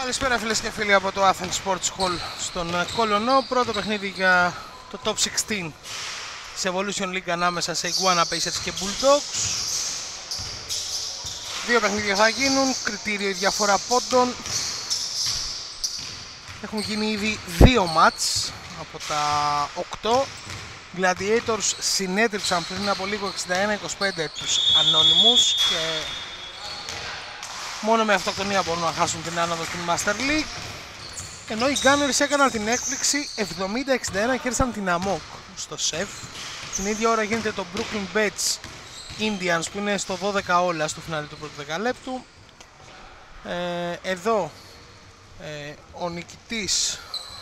Καλησπέρα φίλες και φίλοι από το Athens Sports Hall στον Κολονό. Πρώτο παιχνίδι για το Top 16 σε Evolution League ανάμεσα σε Iguana Pacers και Bulldogs. Δύο παιχνίδια θα γίνουν, κριτήριο η διαφορά πόντων. Έχουν γίνει ήδη δύο μάτς από τα 8. Gladiators συνέτριψαν πριν από λίγο 61-25 τους Anonymous και μόνο με αυτοκτονία μπορούν να χάσουν την άνοδο στην Master League. Ενώ οι Gunners έκαναν την έκπληξη 70-61, κέρδισαν την Amok στο σεφ. Την ίδια ώρα γίνεται το Brooklyn Bets Indians που είναι στο 12 όλα στο φινάλι του πρώτου δεκαλέπτου. Εδώ ο νικητής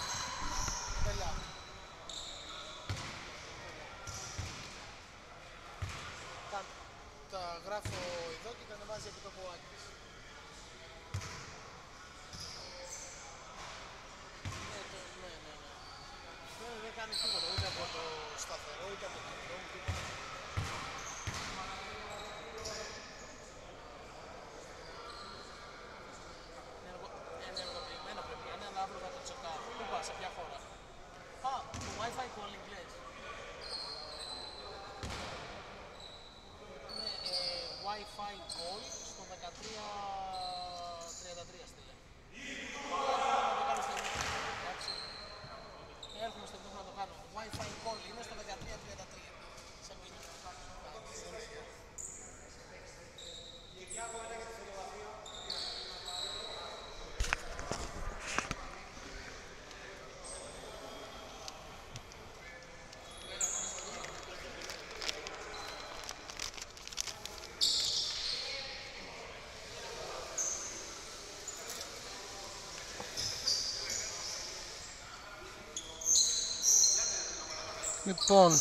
τα γράφω εδώ και τα ανεβάζει από το Ποάκης. Δεν κάνει τίποτα ούτε από το σταθερό ούτε από το κινητό μου τίποτα. Ενεργοποιημένο πρέπει να είναι, αλλά αύριο θα το τσεκάρω. Πού πας, σε ποια χώρα? Α, το Wi-Fi calling λες. Wi-Fi call στο 1333 στείλε. Έρχομαι στο να το κάνω. Wi-Fi call είναι στο 1333. Σε μήνυμα. Λοιπόν,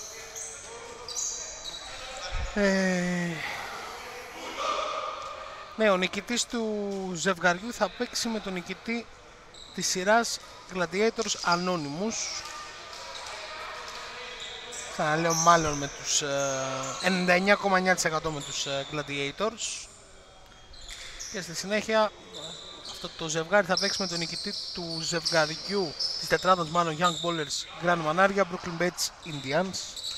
ναι, ο νικητής του ζευγαριού θα παίξει με τον νικητή της σειράς Gladiators Anonymous. Θα λέω μάλλον με τους 99,9% με τους Gladiators. Και στη συνέχεια αυτό το ζευγάρι θα παίξει με τον νικητή του ζευγαριού της τετράδας μάλλον Young Ballers Grand Manaria Brooklyn Bets Indians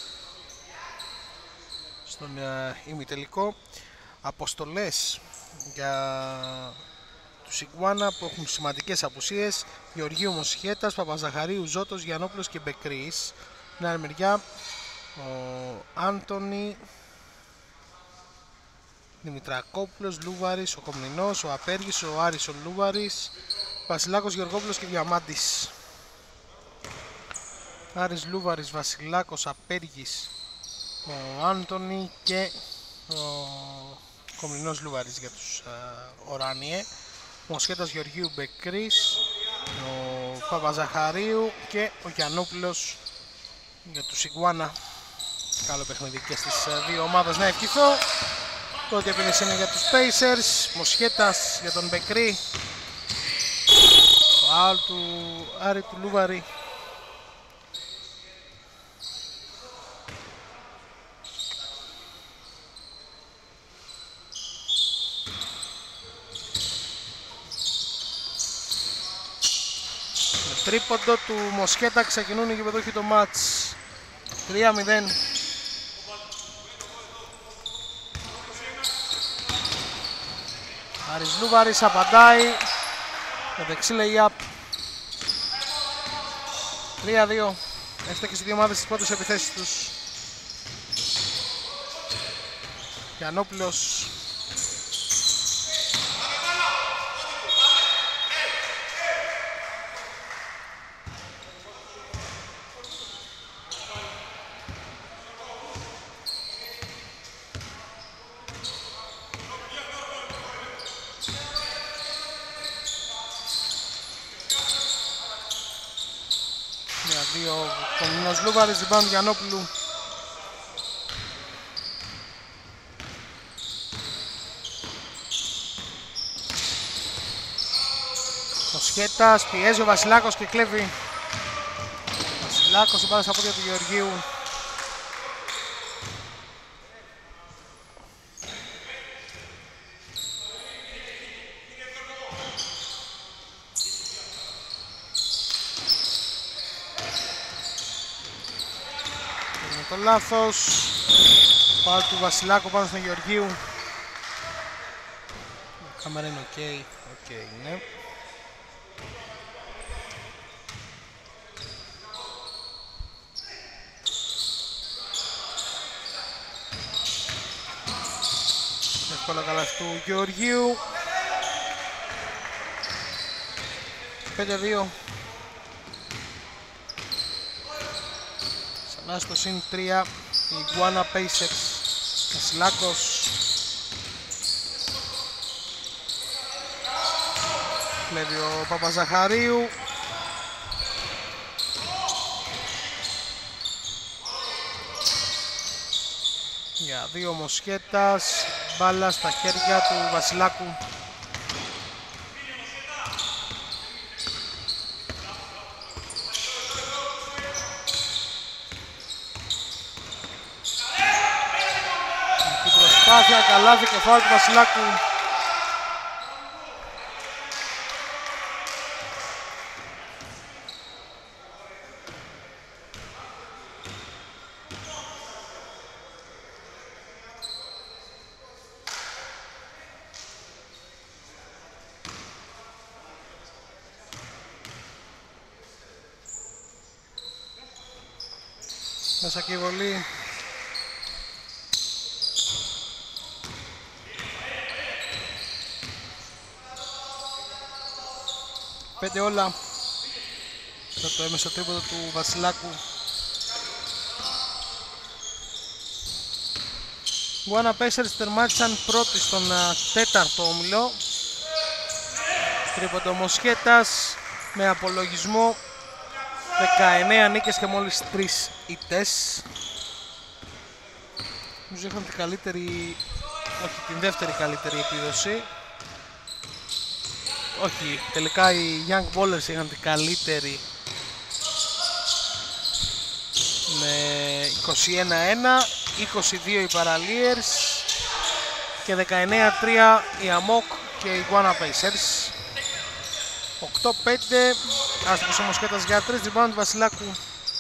στον ημιτελικό. Αποστολές για τους Iguana που έχουν σημαντικές απουσίες: Γεωργίου Μοσχέτας, Παπαζαχαρίου, Ζώτος, Γιαννόπουλος και Μπεκρής. Στην άλλη μεριά ο Άντωνη, Δημητρακόπουλος, Λούβαρης, ο Κομνηνός, ο Απέργης, ο Άρης, ο Λούβαρης, Βασιλάκος, Γεωργόπουλος και Διαμάντης. Άρης, Λούβαρης, Βασιλάκος, Απέργης, ο Άντωνη και ο Κομνηνός Λούβαρης για τους Οράνιε. Μοσχέτας, Γεωργίου, Μπεκρής, ο Παπαζαχαρίου και ο Γιαννόπουλος για τους Iguana. Καλό παιχνίδι και στις δύο ομάδες, να ευχηθώ. Πρώτη επίδεση είναι για τους Pacers, Μοσχέτας για τον Μπεκρή, το άλλο του Άρη του Λούβαρη. Με τρίποντο του Μοσχέτα ξεκινούν οι γηπεδούχοι το μάτς. 3-0. Άρης Λούβαρης απαντάει με δεξί lay-up. 3-2. Έστω και στις δύο ομάδες τις πρώτες επιθέσεις τους. Γιαννόπουλος. Ο Κομνηνός Λούβαρης, rebound Γιαννόπουλου. Ο Σχέτας πιέζει ο Βασιλάκος και κλέβει. Βασιλάκος υπάρχει στα πόδια του Γεωργίου. λάθος. Πάω του Βασιλάκου πάνω στον Γεωργίου. Η κάμερα είναι ok. Ok είναι. Εύκολα καλάθι του Γεωργίου. 5-2. Ξανά στο συν 3 η Iguana Pacers. Βασιλάκος. Κλέβει ο Παπαζαχαρίου. Για δύο Μοσχέτας. Μπάλα στα χέρια του Βασιλάκου. Προσπάθεια, καλάθι και φάουλ του Βασιλάκου. Μέσα και η βολή. Πέντε όλα. Θα το έμεσο τρίποντο του Βασιλάκου. Iguana Pacers τερμάτισαν πρώτοι στον τέταρτο όμιλο. Τρίποντο Μοσχέτας με απολογισμό 19 νίκες και μόλις 3 ήττες. Νομίζω είχαν την καλύτερη, όχι την δεύτερη καλύτερη επίδοση. Όχι, τελικά οι Young Ballers είχαν την καλύτερη με 21-1, 22 οι Paraliers και 19-3 οι Amok και οι Iguana Pacers. 8-5, άστοχος ο Μοσχέτας για 3, rebound του Βασιλάκου.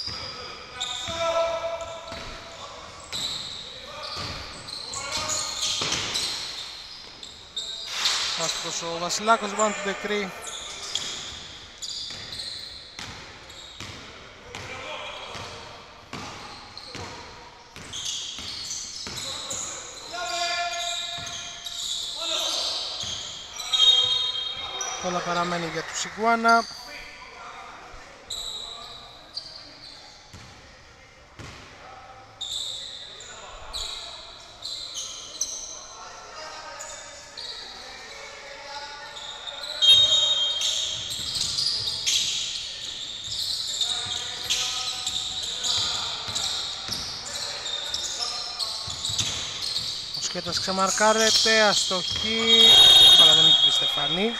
Άστοχος ο Βασιλάκος, rebound του Ντεκρή. Όλα παραμένει για τους Iguana. Ο Σκέτας ξεμαρκάρεται, αστοχή, αλλά δεν έχει τη Στεφανή.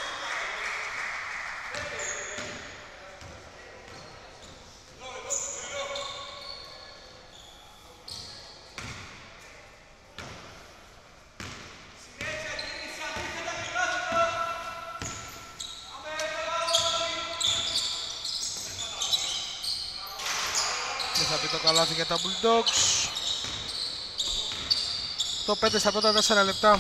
Δεν θα πει το καλάθι για τα Bulldogs. Το 5 στα πρώτα 4 λεπτά.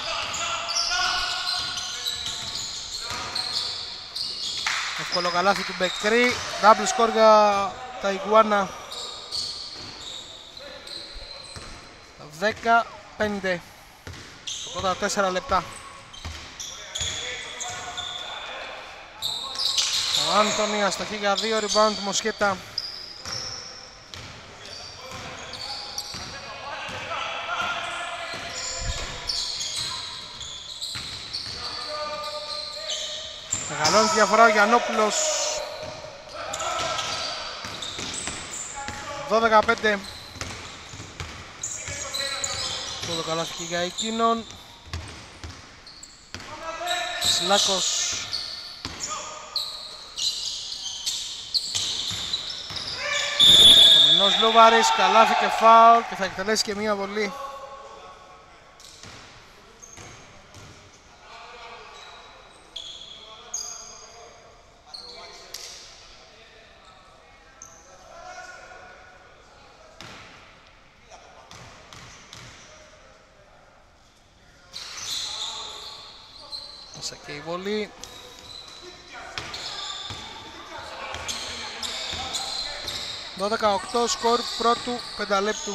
Εύκολο καλάθι του Μπεκρή. Double score για τα Iguana. 15 στα πρώτα 4 λεπτά. Ο Άντωνη αστοχή για 2, rebound του Μοσχέτα. Μεγαλώνει τη διαφορά ο Γιαννόπουλος. 12-5. Το καλάθι και για εκείνον. Σλάκος. Ο Μινός Λούβαρης, καλάθι και φάουλ και θα εκτελέσει και μία βολή. Μέσα και η βολή. 12-18 σκορ πρώτου πενταλέπτου.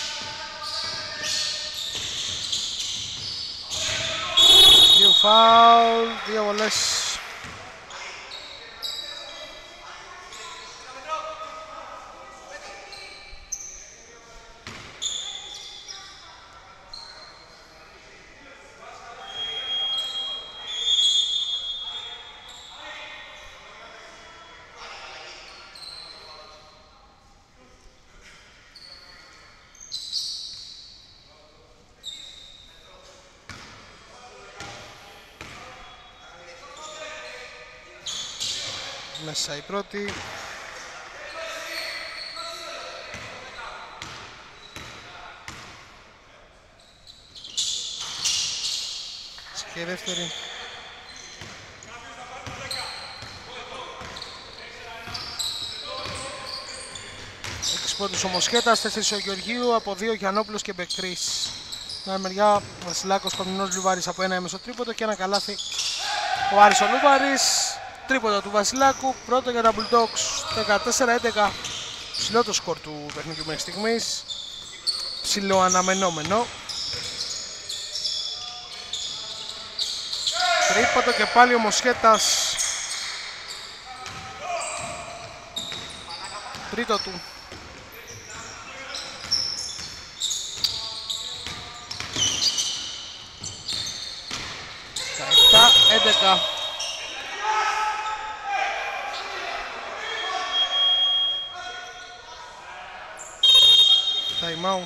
Δύο φάουλ, δύο βολές. Μέσα η πρώτη. Και η δεύτερη. Έξι πόντους ο Μοσχέτας, 4 ο Γεωργίου, από 2 Γιαννόπουλος και Μπεκρής. Μια μεριά Βασιλάκος, Κομινός, Λουβάρης από ένα έμεσο τρίποντο και ένα καλάθι ο Άρης ο Λουβάρης. Τρίποντο του Βασιλάκου, πρώτο για τα Bulldogs, 14-11. Ψηλό το σκορ του παιχνιδιού μέχρι στιγμής. Ψηλό αναμενόμενο. Τρίποντο και πάλι ο Μοσχέτας. Τρίτο του. Τα 11. Time out.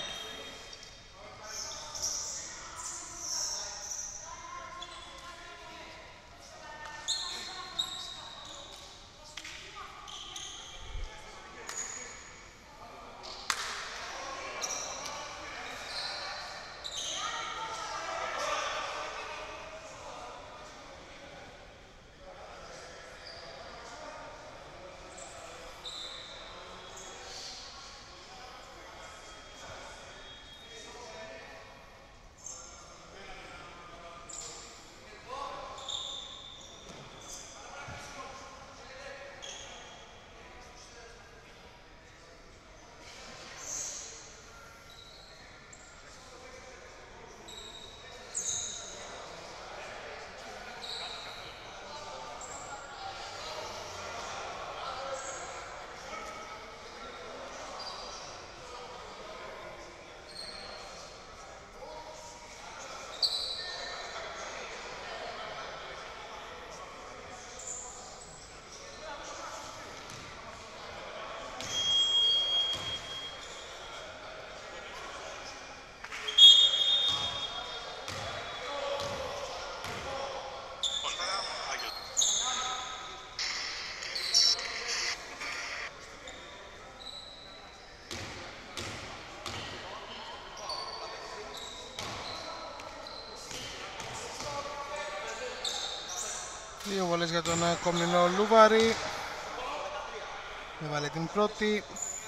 Δύο βολές για τον Κομνηνό Λούβαρη. Έβαλε την πρώτη.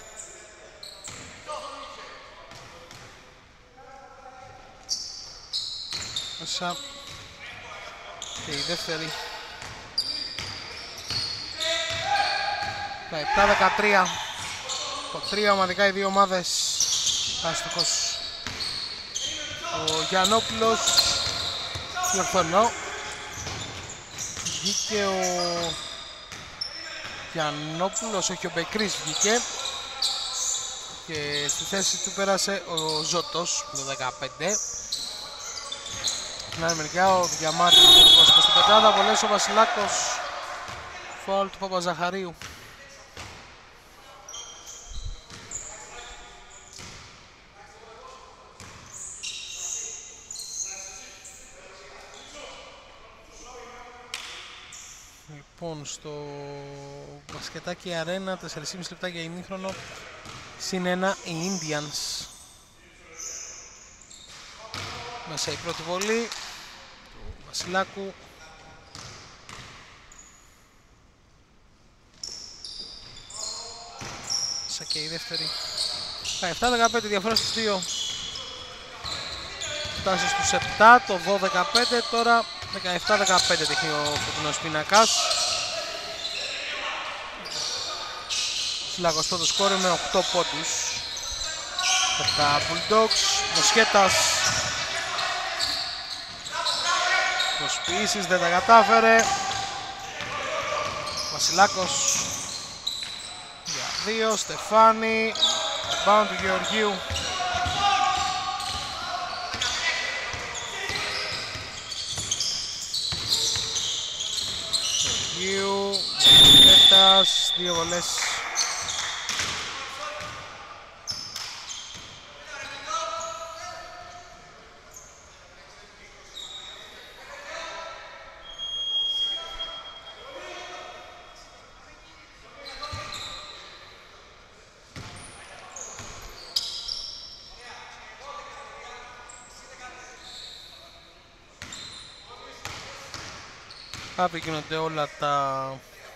Μέσα. Και η δεύτερη. Τα 7-13. Το 3 ομαδικά οι δύο ομάδες. Άστοχος ο Γιαννόπουλος. Διορθώνω. Βγήκε ο Γιαννόπουλος, όχι ο Μπεκρής βγήκε. Και στη θέση του πέρασε ο Ζώτος, το 15. Στην άλλη μεριά ο Διαμάτης στην πετάδα, βολές ο Βασιλάκος. Φάουλ του Παπαζαχαρίου. Λοιπόν, στο μπασκετάκι αρένα, 4,5 λεπτά για ημίχρονο, συν 1 οι Indians. Μέσα η πρώτη βολή του Βασιλάκου. Μέσα και η δεύτερη. 7-15 διαφορά στους δύο. Φτάσει στους 7, το 12-15 τώρα 17-15 δείχνει ο φωτεινός πίνακας. Συλλάγος πρώτο σκόρ με 8 πόντους από τα Bulldogs. Μοσχέτας προσποιήσεις, δεν τα κατάφερε. Βασιλάκος για 2, Στεφάνη, rebound του Γεωργίου. Γεωργίου, Μοσχέτας, 2 βολές. Επικοινωνούνται όλα τα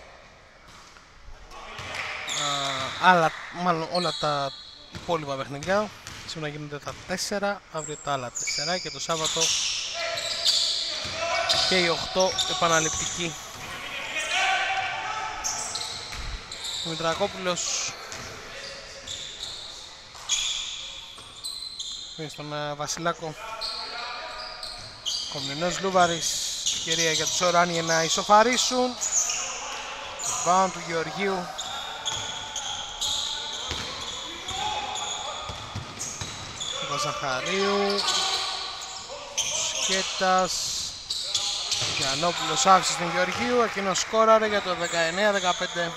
όλα τα υπόλοιπα παιχνιδιά. Σήμερα γίνονται τα 4, αύριο τα άλλα 4 και το Σάββατο και οι 8 επαναληπτικοί. Ο Μητρακόπουλος είναι στον Βασιλάκο. Κομνηνός Λούβαρης, ευκαιρία για τους Οράνιοι να ισοφαρίσουν. Rebound του Γεωργίου. Του Ζαχαρίου. Σκέτας. Γιαννόπουλος άφησε στην Γεωργίου, εκείνος σκόραρε για το 19-15.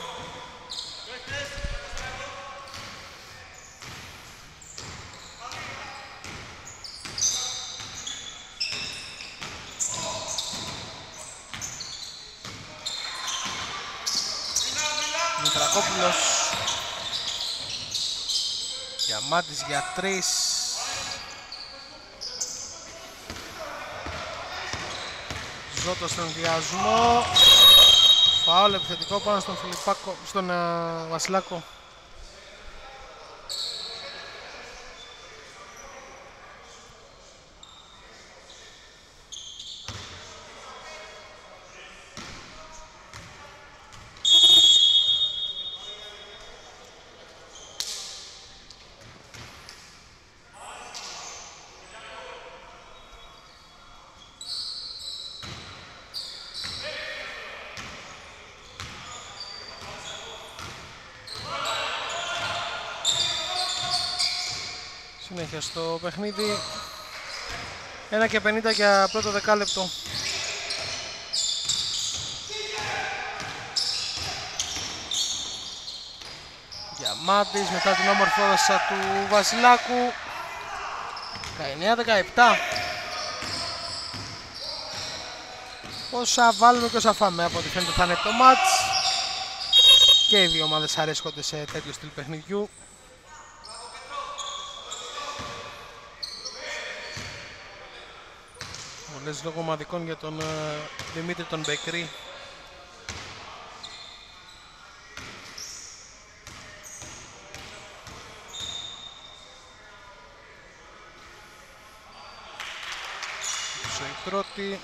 Μητρακόπουλος, Διαμάντης για 3. Ζώτος στον ενδιασμό. Φάουλ επιθετικό πάνω στον Φιλιππάκο, στον Βασιλάκο. Συνέχεια στο παιχνίδι. 1 και 50 για πρώτο δεκάλεπτο. Διαμάντης μετά την όμορφη όδοσα του Βασιλάκου. 19-17. Όσα βάλουμε και όσα φάμε, από ό,τι φαίνεται θα είναι το μάτς. Και οι δύο ομάδες αρέσκονται σε τέτοιο στυλ παιχνιδιού. Βολές λόγω ομαδικών για τον Δημήτρη τον Μπεκρή. Η πρώτη.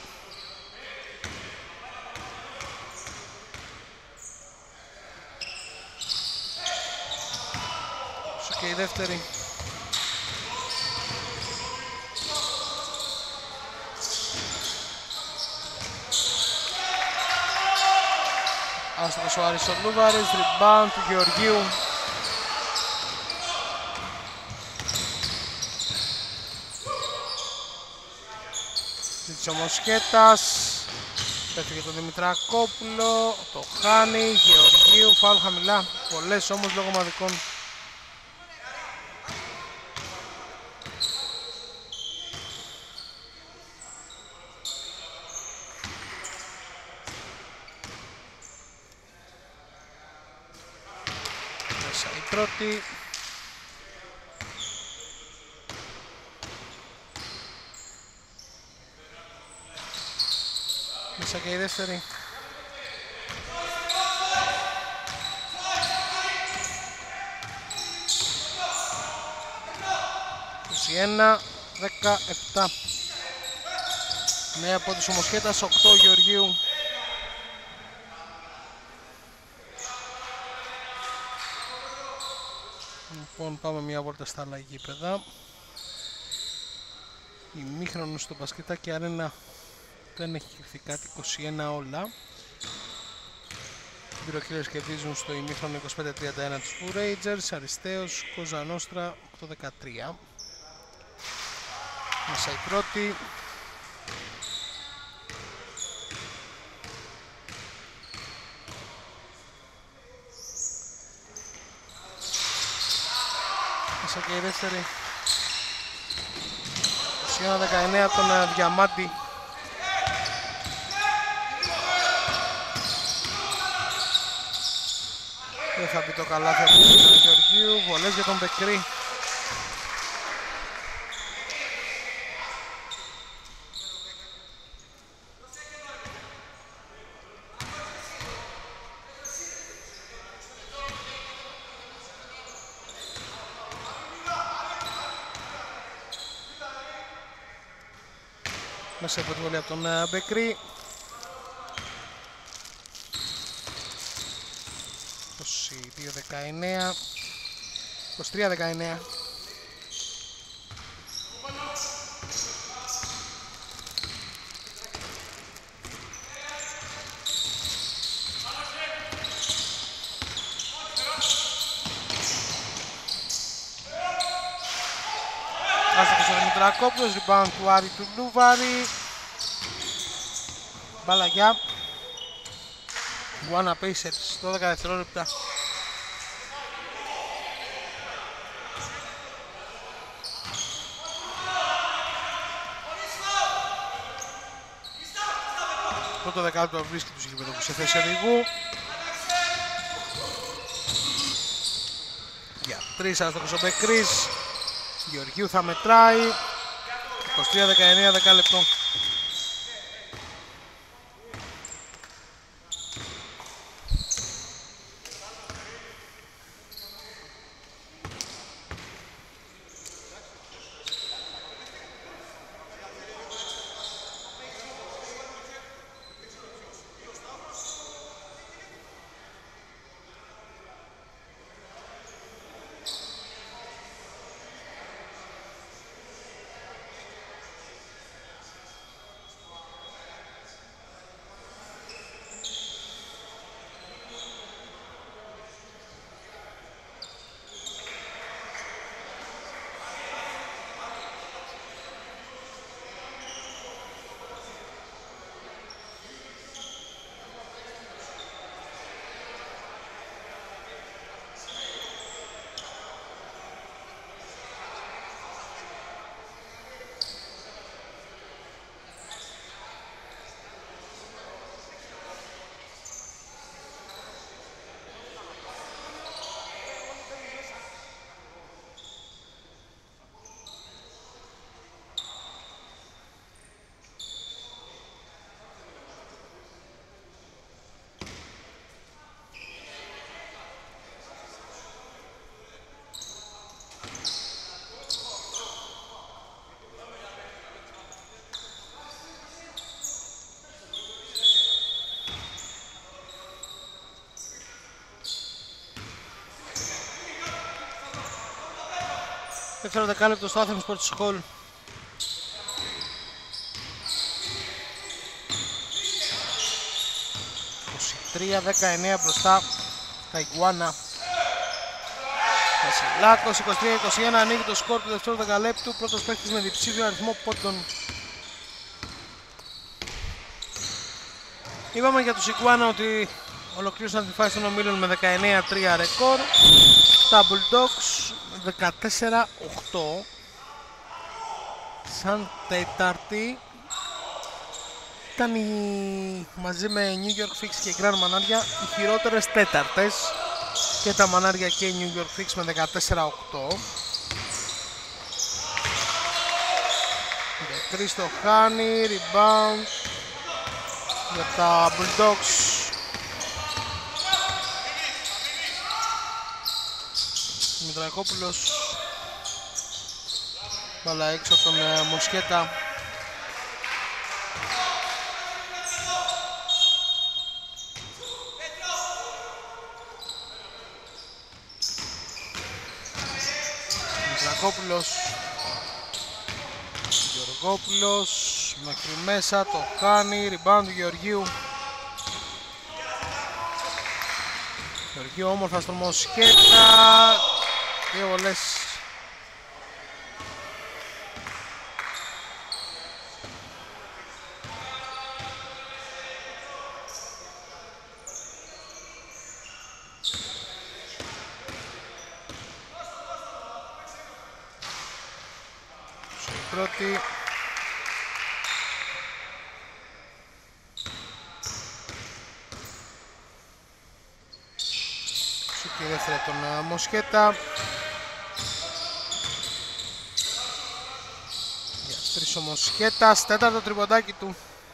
Και η δεύτερη. Άστοχος ο Άριστον Λούβαρης, rebound του Γεωργίου. Ζήτησε ο Μοσχέτας. Πέφτει για τον Δημητρακόπουλο, το χάνει, Γεωργίου, φάουλ χαμηλά. Πολλές όμως λόγω ομαδικών. Η πρώτη. Μέσα και η δεύτερη. ...21-17. Νέα πόντους ο Μοσχέτας, 8 Γεωργίου. Λοιπόν, πάμε μια βόλτα στα άλλα γήπεδα. Ημίχρονο στο μπασκετάκι αρένα δεν έχει κρυφθεί κάτι, 21 όλα. Οι πυροκύλες κερδίζουν στο ημίχρονο 25-31 τους Blue Rangers. Αριστέος, Κοζανόστρα 8-13. Μέσα η πρώτη. Μέσα και η δεύτερη. 21-19 από τον Διαμάντη. Δεν θα μπει το καλάθι από τον Γεωργίου. Βολές για τον Μπεκρή. Μέσα από τη βολή από τον Μπεκρή. 22-19. 23-19. Άστοχος ο Δημητρακόπουλος, rebound του Άρη του Λούβαρη. Μπάλα για Guana Pacers, 12 δευτερόλεπτα. Πρώτο δεκάλεπτο βρίσκει τους γηπεδόκους σε θέση οδηγού. Για 3 άστοχος ο Μπεκρής. Γεωργίου θα μετράει. 23-19, δεκάλεπτο. Δεύτερο δεκάλεπτο στο Athens Sports Hall. ...23-19 μπροστά τα Iguana. Βασιλάκος, 23-21, ανοίγει το σκορ του δεύτερου δεκαλέπτου. Πρώτος παίκτης με διψήφιο αριθμό πόντων. Είπαμε για τους Iguana ότι ολοκλήρωσαν τη φάση των ομίλων με 19-3 ρεκόρ. Τα Bulldogs 14-8. Σαν τέταρτη ήταν μαζί με New York Fix και Grand Μανάρια οι χειρότερες τέταρτες. Και τα Μανάρια και η New York Fix με 14-8. Κρίστο χάνει, rebound για τα Bulldogs. Μητρακόπουλος, μπάλα έξω από τον Μοσχέτα. Γεωργόπουλος μέχρι μέσα, το κάνει, rebound του Γεωργίου. Γεωργίου όμορφα στο Μοσκέτα, 2 βολές. Πρώτη. Σούκη δεύτερη τον Μοσκέτα. Για 3 ο Μοσκέτας, τέταρτο τριποντάκι του.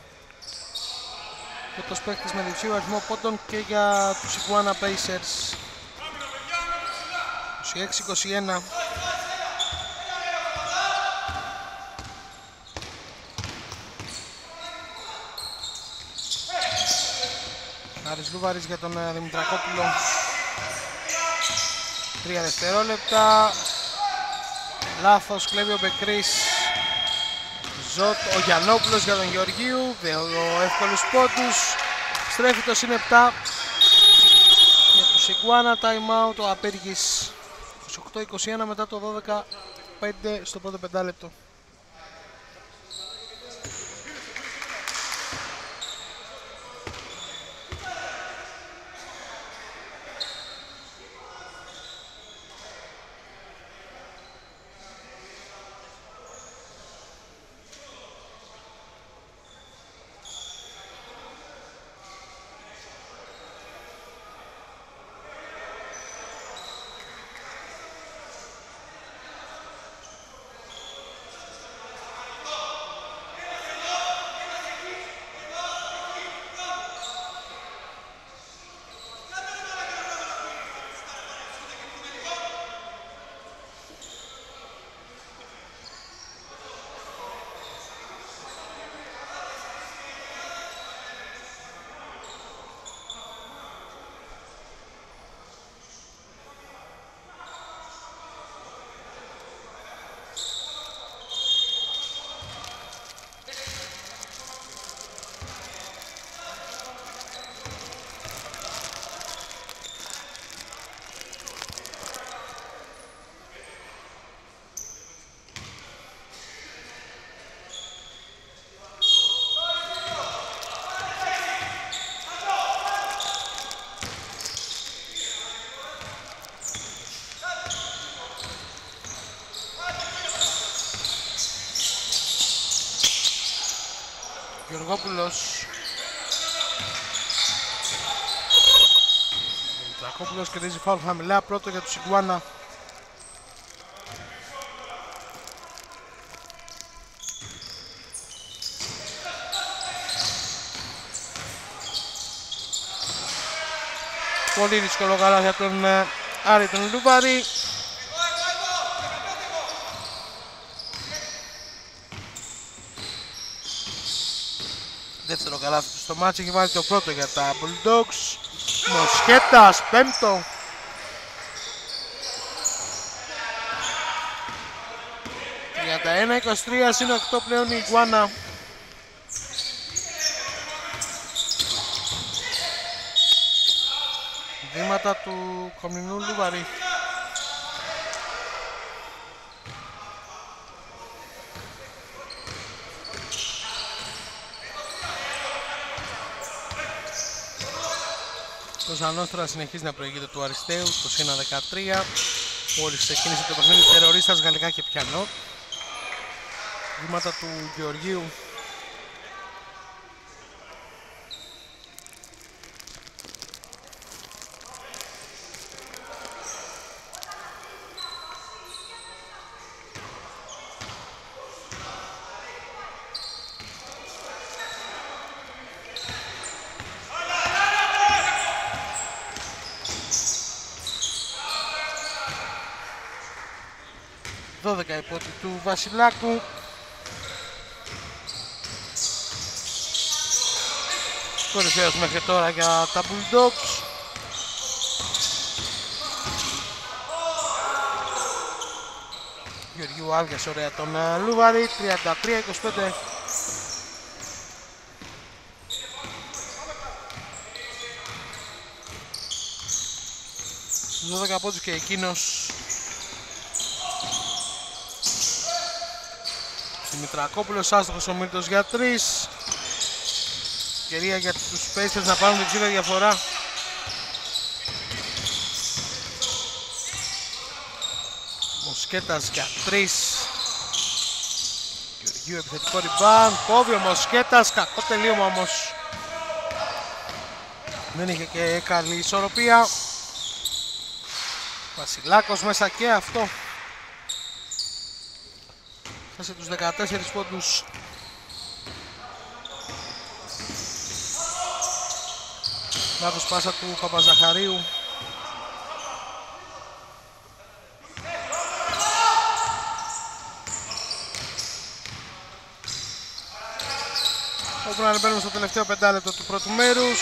Πρώτος παίκτης με διψήφιο αριθμό πόντων και για τους Iguana Pacers. 26-21. Άρης Λούβαρης για τον Δημητρακόπουλο. 3 δευτερόλεπτα. Λάθος, κλέβει ο Μπεκρής. Ζωτ, ο Γιαννόπουλος για τον Γεωργίου. 2 εύκολους πόντους. Στρέφει το συν 7. Για τους Iguana, time out ο Απέργης. 28-21 μετά το 12-5 στο πρώτο πεντάλεπτο. Γεωργόπουλος. Δημητρακόπουλος κερδίζει φάουλ χαμηλά, πρώτο για τους Iguana. Πολύ δύσκολο καλά για τον Άρη τον Λούβαρη. Δεύτερο καλάθι του στο μάτσι, έχει βάλει το πρώτο για τα Bulldogs. Μοσκέτας, πέμπτο. Για τα 1-23 συν 8 πλέον η Iguana. Βήματα του κομινού Λούβαρη. Το Ζανόστρα συνεχίζει να προηγείται του Αριστείου, το +1 13. Μόλις ξεκίνησε το παιχνίδι, τερορίστας γαλλικά και πιανό. Βήματα του Γεωργίου. Υπότι του Βασιλάκου. Κορυφαίος μέχρι τώρα για τα Bulldogs. Γεωργίου άδειασε ωραία τον Λούβαρη. 33-25. 12 πόντους και εκείνος. Δημητρακόπουλος άστοχος ο Μίλτος για 3. Ευκαιρία για τους Pacers να πάρουν την ξύλα διαφορά. Μοσκέτας για 3. Γεωργίου επιθετικό rebound. Κόβει ο Μοσκέτας. Κακό τελείωμα όμως. Δεν είχε και καλή ισορροπία. Βασιλάκος μέσα και αυτό. Φτάσε τους 14 πόντους. Λάθος πάσα του Παπαζαχαρίου. Όπου να μπαίνουμε στο τελευταίο πεντάλεπτο του πρώτου μέρους.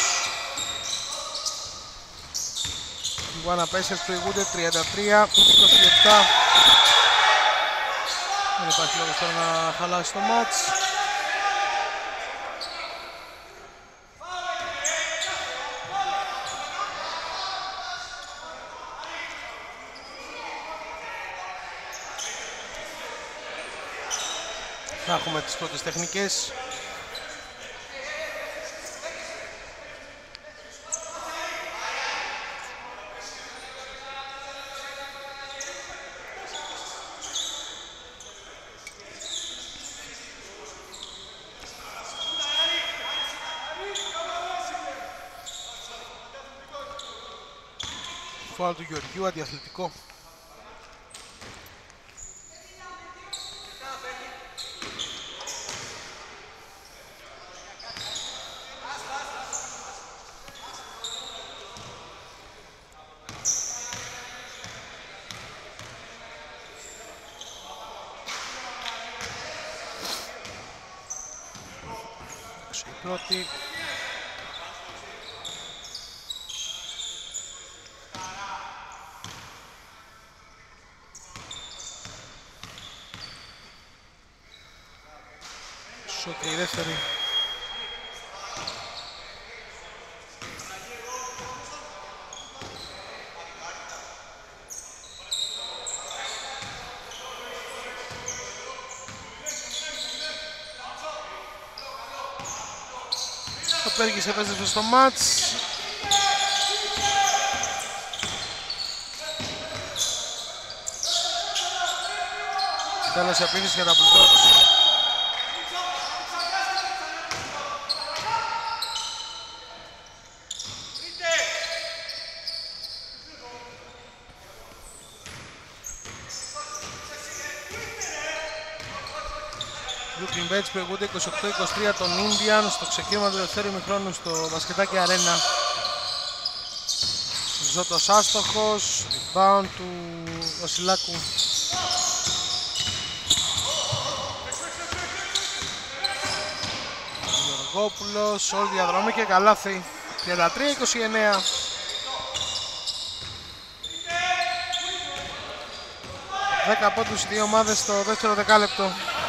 Οι Iguana Pacers προηγούνται 33-27. Δεν υπάρχει λόγος τώρα να χαλάσει το μάτς. Θα έχουμε τις πρώτες τεχνικές. Φάουλ του Γεωργίου, αντιαθλητικό. Η πρώτη. Και η δεύτερη. Ο Πέργης επέστρεψε στο μάτς. Τέλος επίθεση για τα Bulldogs. Έτσι προηγούνται 28-23 των Indians στο ξεκίνημα του δεύτερου ημιχρόνου στο μπασκετάκι αρένα. Ζώτος άστοχος, rebound του Βασιλάκου. Γεωργόπουλος, όλη διαδρομή και καλάθι. 33-29. Δέκα πόντους οι δύο ομάδες στο δεύτερο δεκάλεπτο.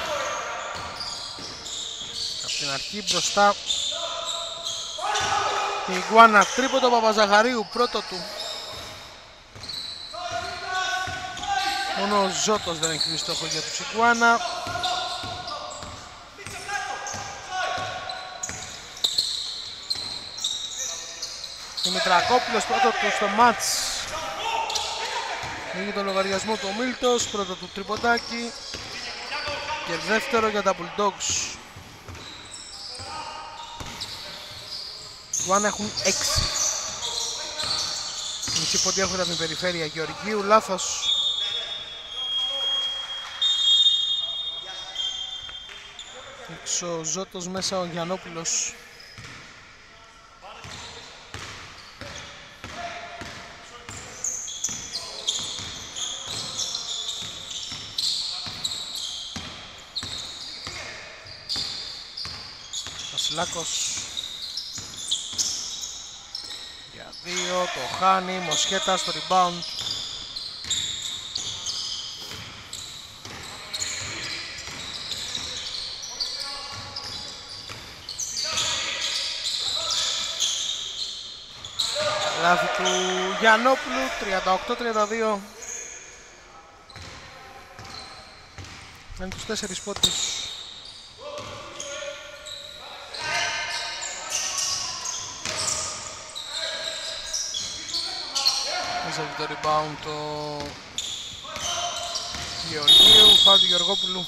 Στην αρχή μπροστά η Iguana, τρίποντο Παπαζαχαρίου, πρώτο του. Μόνο ο Ζώτος δεν έχει δει στόχο για τους Iguana. Δημητρακόπουλος πρώτο του στο μάτς. Έχει τον λογαριασμό του ο Μίλτος, πρώτο του τριποντάκι και δεύτερο για τα Bulldogs. Iguana έχουν 6. Μισή πόντια έχουν από την περιφέρεια Γεωργίου, λάθος. Έξω ο Ζώτος, μέσα ο Γιαννόπουλος. Βασιλάκος. Για 2, το χάνει, Μοσχέτα στο rebound. Καλάθι του Γιαννόπουλου, 38-32. Είναι τους 4 πόντους. Έζαβε το rebound το Γεωργίου, φάουλ του Γεωργόπουλου.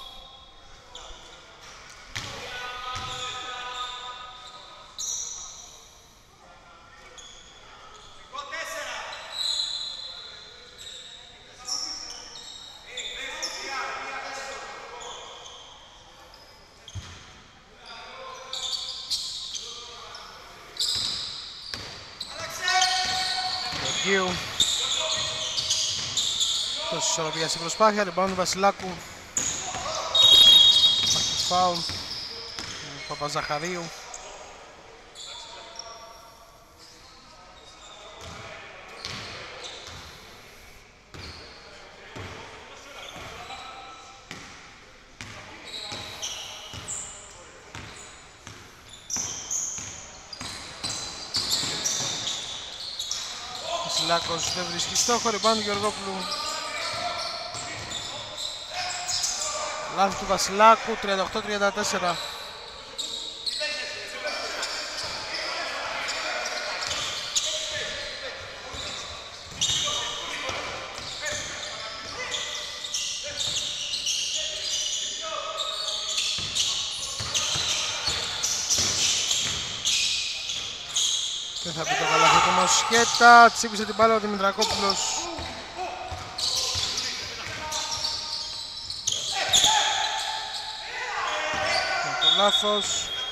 Τόσο ισορροπία στην προσπάθεια, rebound του Βασιλάκου. Φάουλ του Παπαζαχαρίου. Βασιλάκος δεν βρίσκει στόχο, rebound του Γεωργόπουλου. Λάθος του Βασιλάκου, 38-34. Δεν θα πει το καλάθι του Μοσχέτα, τσίπησε την μπάλα ο Δημητρακόπουλος. Λάθος.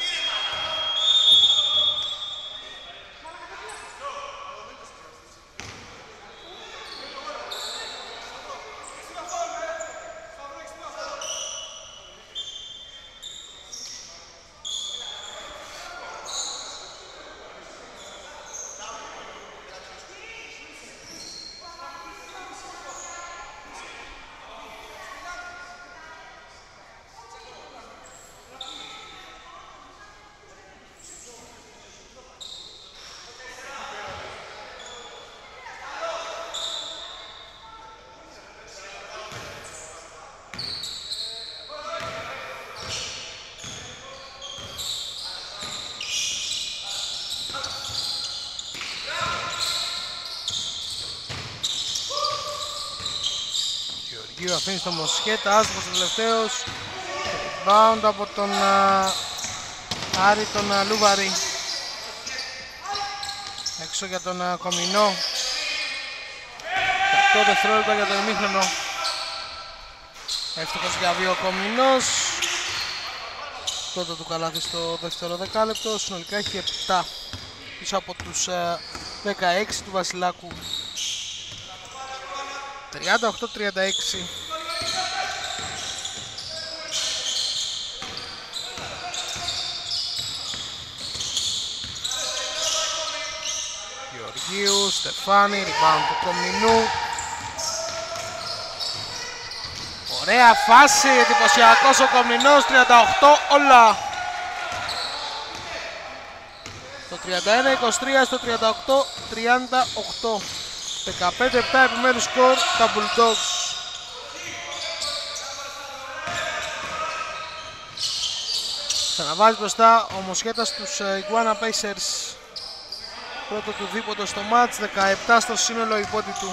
Γεωργίου αφήνει στο Μοσχέτα, άστοχος ο τελευταίος. Bound από τον Άρη τον Λούβαρη. Έξω για τον Κομινό. 8 δευτερόλεπτα για το ημίχρονο. Εύστοχος για 2 ο Κομινός. Τότε του καλάθι στο δεύτερο δεκάλεπτο. Συνολικά έχει 7 πίσω από τους 16 του Βασιλάκου. 38-36. Γεωργίου, Στεφάνη, rebound του Κομινού. Ωραία φάση, εντυπωσιακός ο Κομινός, 38 όλα. Το 31-23 στο 38-38. 15-7 επιμέρους σκορ τα Bulldogs. Ξαναβάζει μπροστά ο Μοσχέτας τους Iguana Pacers. Πρώτο του δίποτο στο μάτς, 17 στο σύνολο η πόντη του.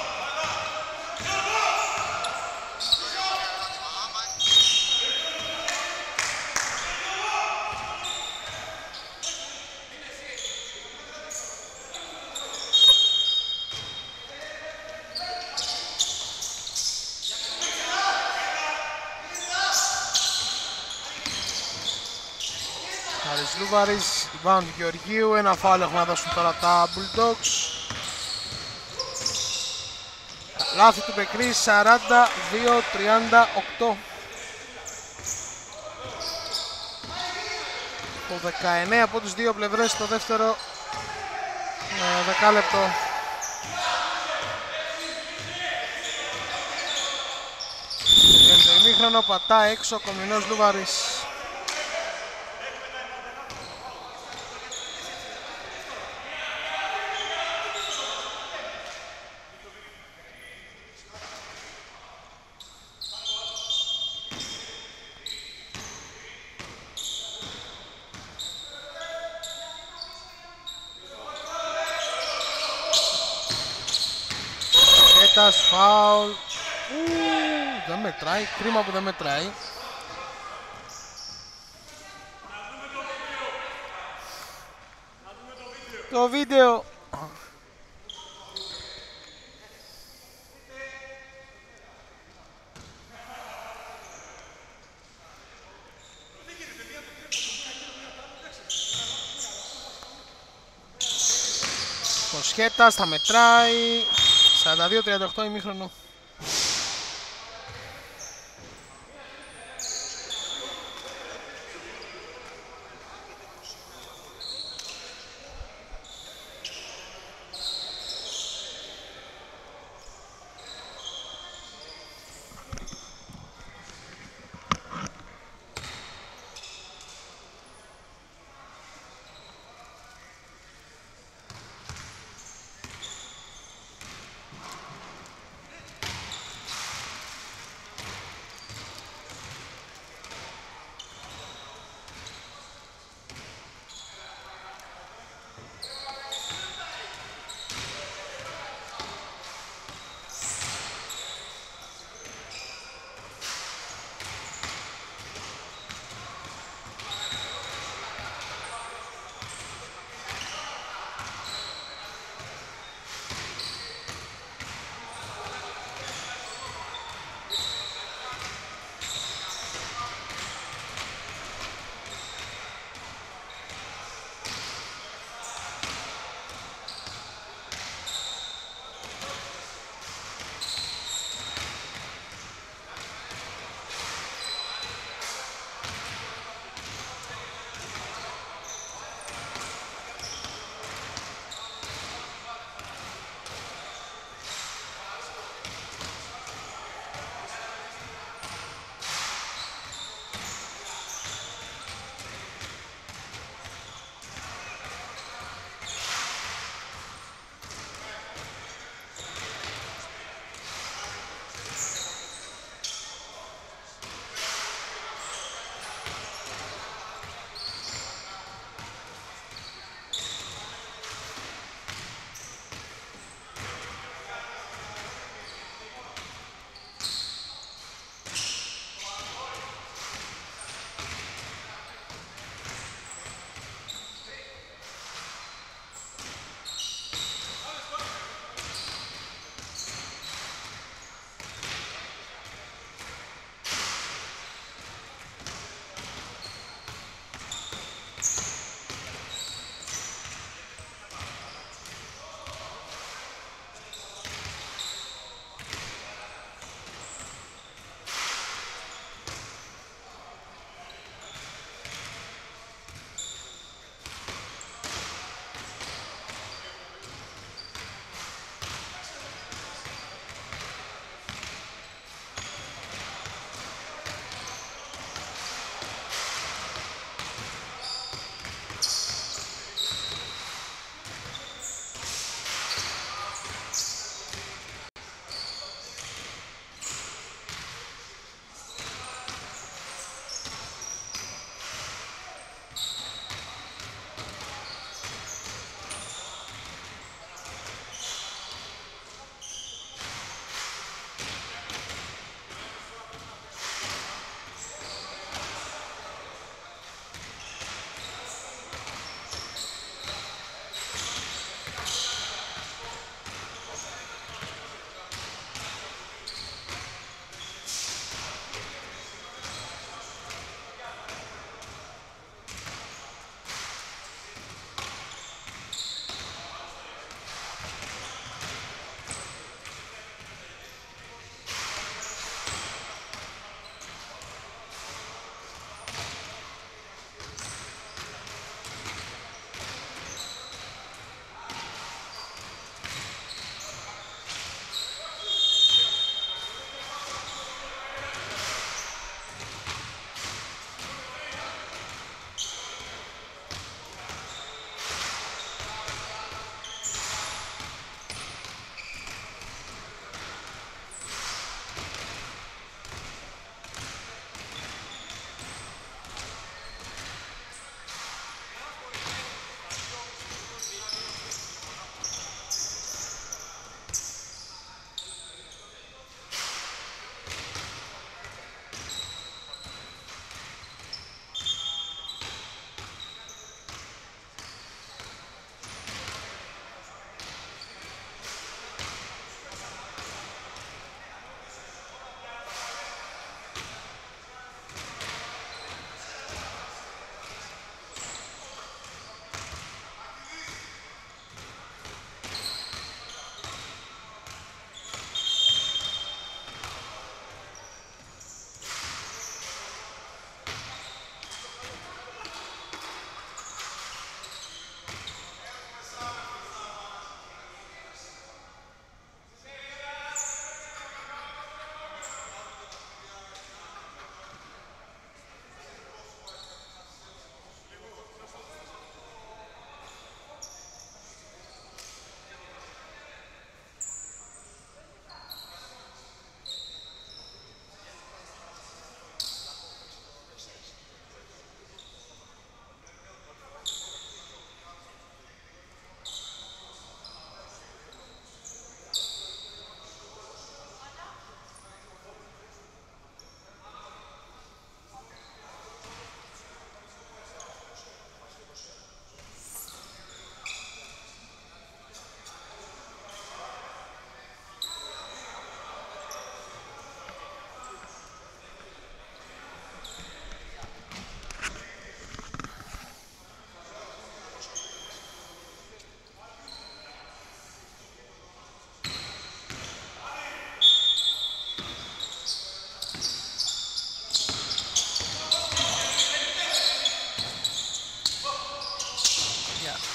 Λούβαρης, rebound του Γεωργίου, ένα φάουλ έχουν να δώσουν τώρα τα Bulldogs. Λάθη του Μπεκρή, 42-38. Το 19 από τις δύο πλευρές στο δεύτερο δεκάλεπτο. Για το ημίχρονο πατά έξω ο Κομινός Λούβαρης. Κοσχέτας, φάουλ. Δεν μετράει, κρίμα που δεν μετράει. Το βίντεο. Κοσχέτας θα μετράει. 42-38 ημίχρονο.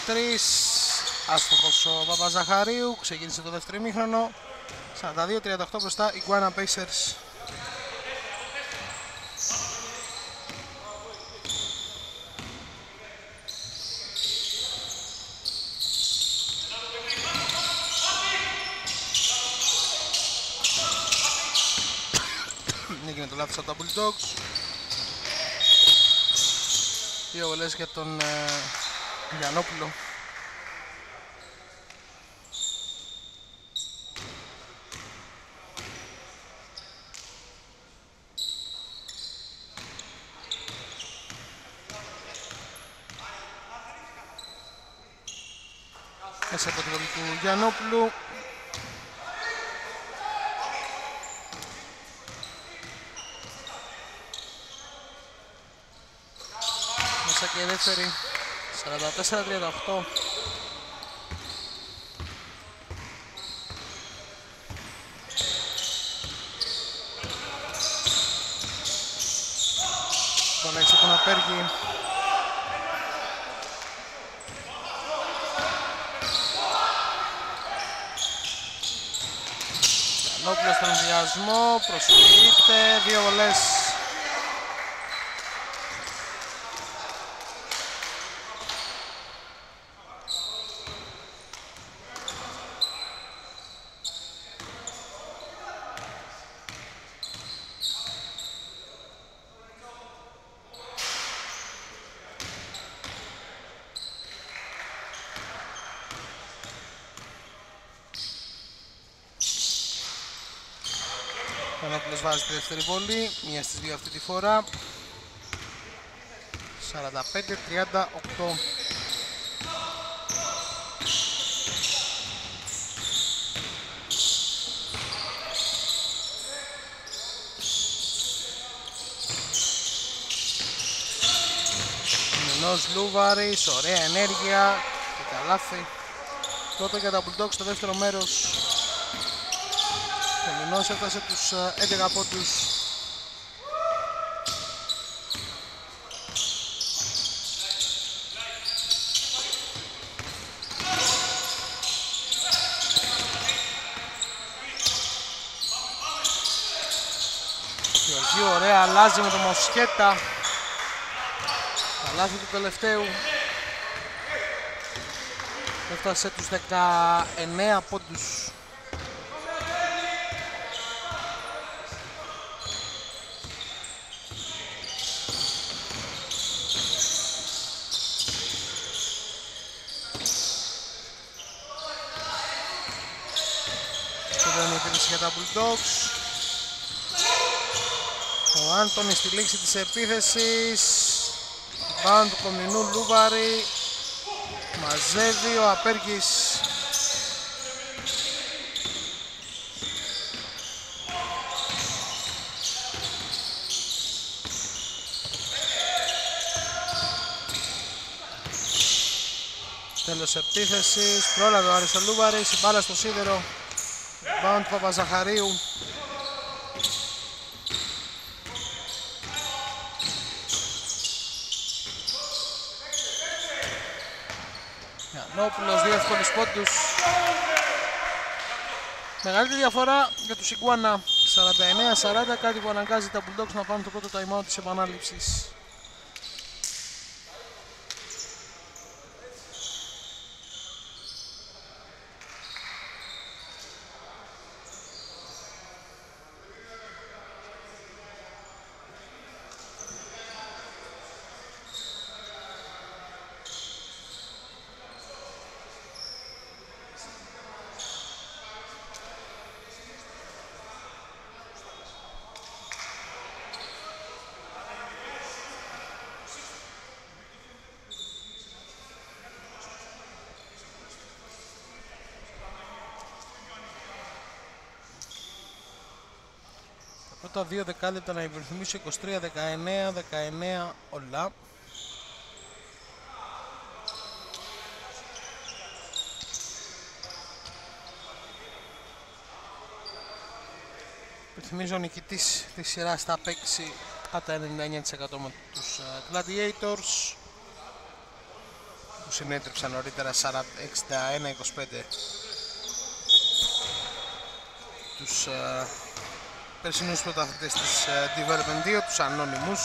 3. Άστοχος ο Παπαζαχαρίου. Ξεκίνησε το δεύτερο ημίχρονο. 42-38 μπροστά οι Iguana Pacers. Έγινε το λάθος από τα Bulldogs. Δύο βολές για τον Γιαννόπουλο. Μέσα από τη βολή του Γιαννόπουλου. Μέσα και η δεύτερη. 44-38. Τον έξω τον Απέργη. Γιαννόπουλος στον ενδιασμό, προσφυγείται, δύο βολές. Γιαννόπουλος βάζει τη δεύτερη βολή, μία στις δύο αυτή τη φορά. 45-38. Μινός Λούβαρης, ωραία ενέργεια και καλάθι. Τότε για τα Bulldogs στο δεύτερο μέρος. Ο Μινός έφτασε τους 11 πόντους. Γεωργίου ωραία αλλάζει με το Μοσχέτα. Καλάθι του τελευταίου. Έφτασε τους 19 πόντους. Για τα Bulldogs. Ο Άντωνη στη λήξη της επίθεσης. Μπαν του κομινού Λούβαρη. Μαζεύει ο Απέργης. Τέλος επίθεσης. Πρόλαβε ο Άρης ο Λούβαρης. Η μπάλα στο σίδερο. Bound του Παπαζαχαρίου. Γιαννόπουλος, δύο εύκολους πόντους. Μεγαλύτερη διαφορά για τους Iguana. 49-40, κάτι που αναγκάζει τα Bulldogs να πάρουν το πρώτο time out της επανάληψης. Πρώτα δύο δεκάλεπτα να υπενθυμίσω 23-19 όλα. Υπενθυμίζω ο νικητής της σειράς θα παίξει κατά 99% με τους Gladiators. που συνέτρεψαν νωρίτερα 61-25 τους περσινούς πρωταθλητές της Development 2, τους ανώνυμους.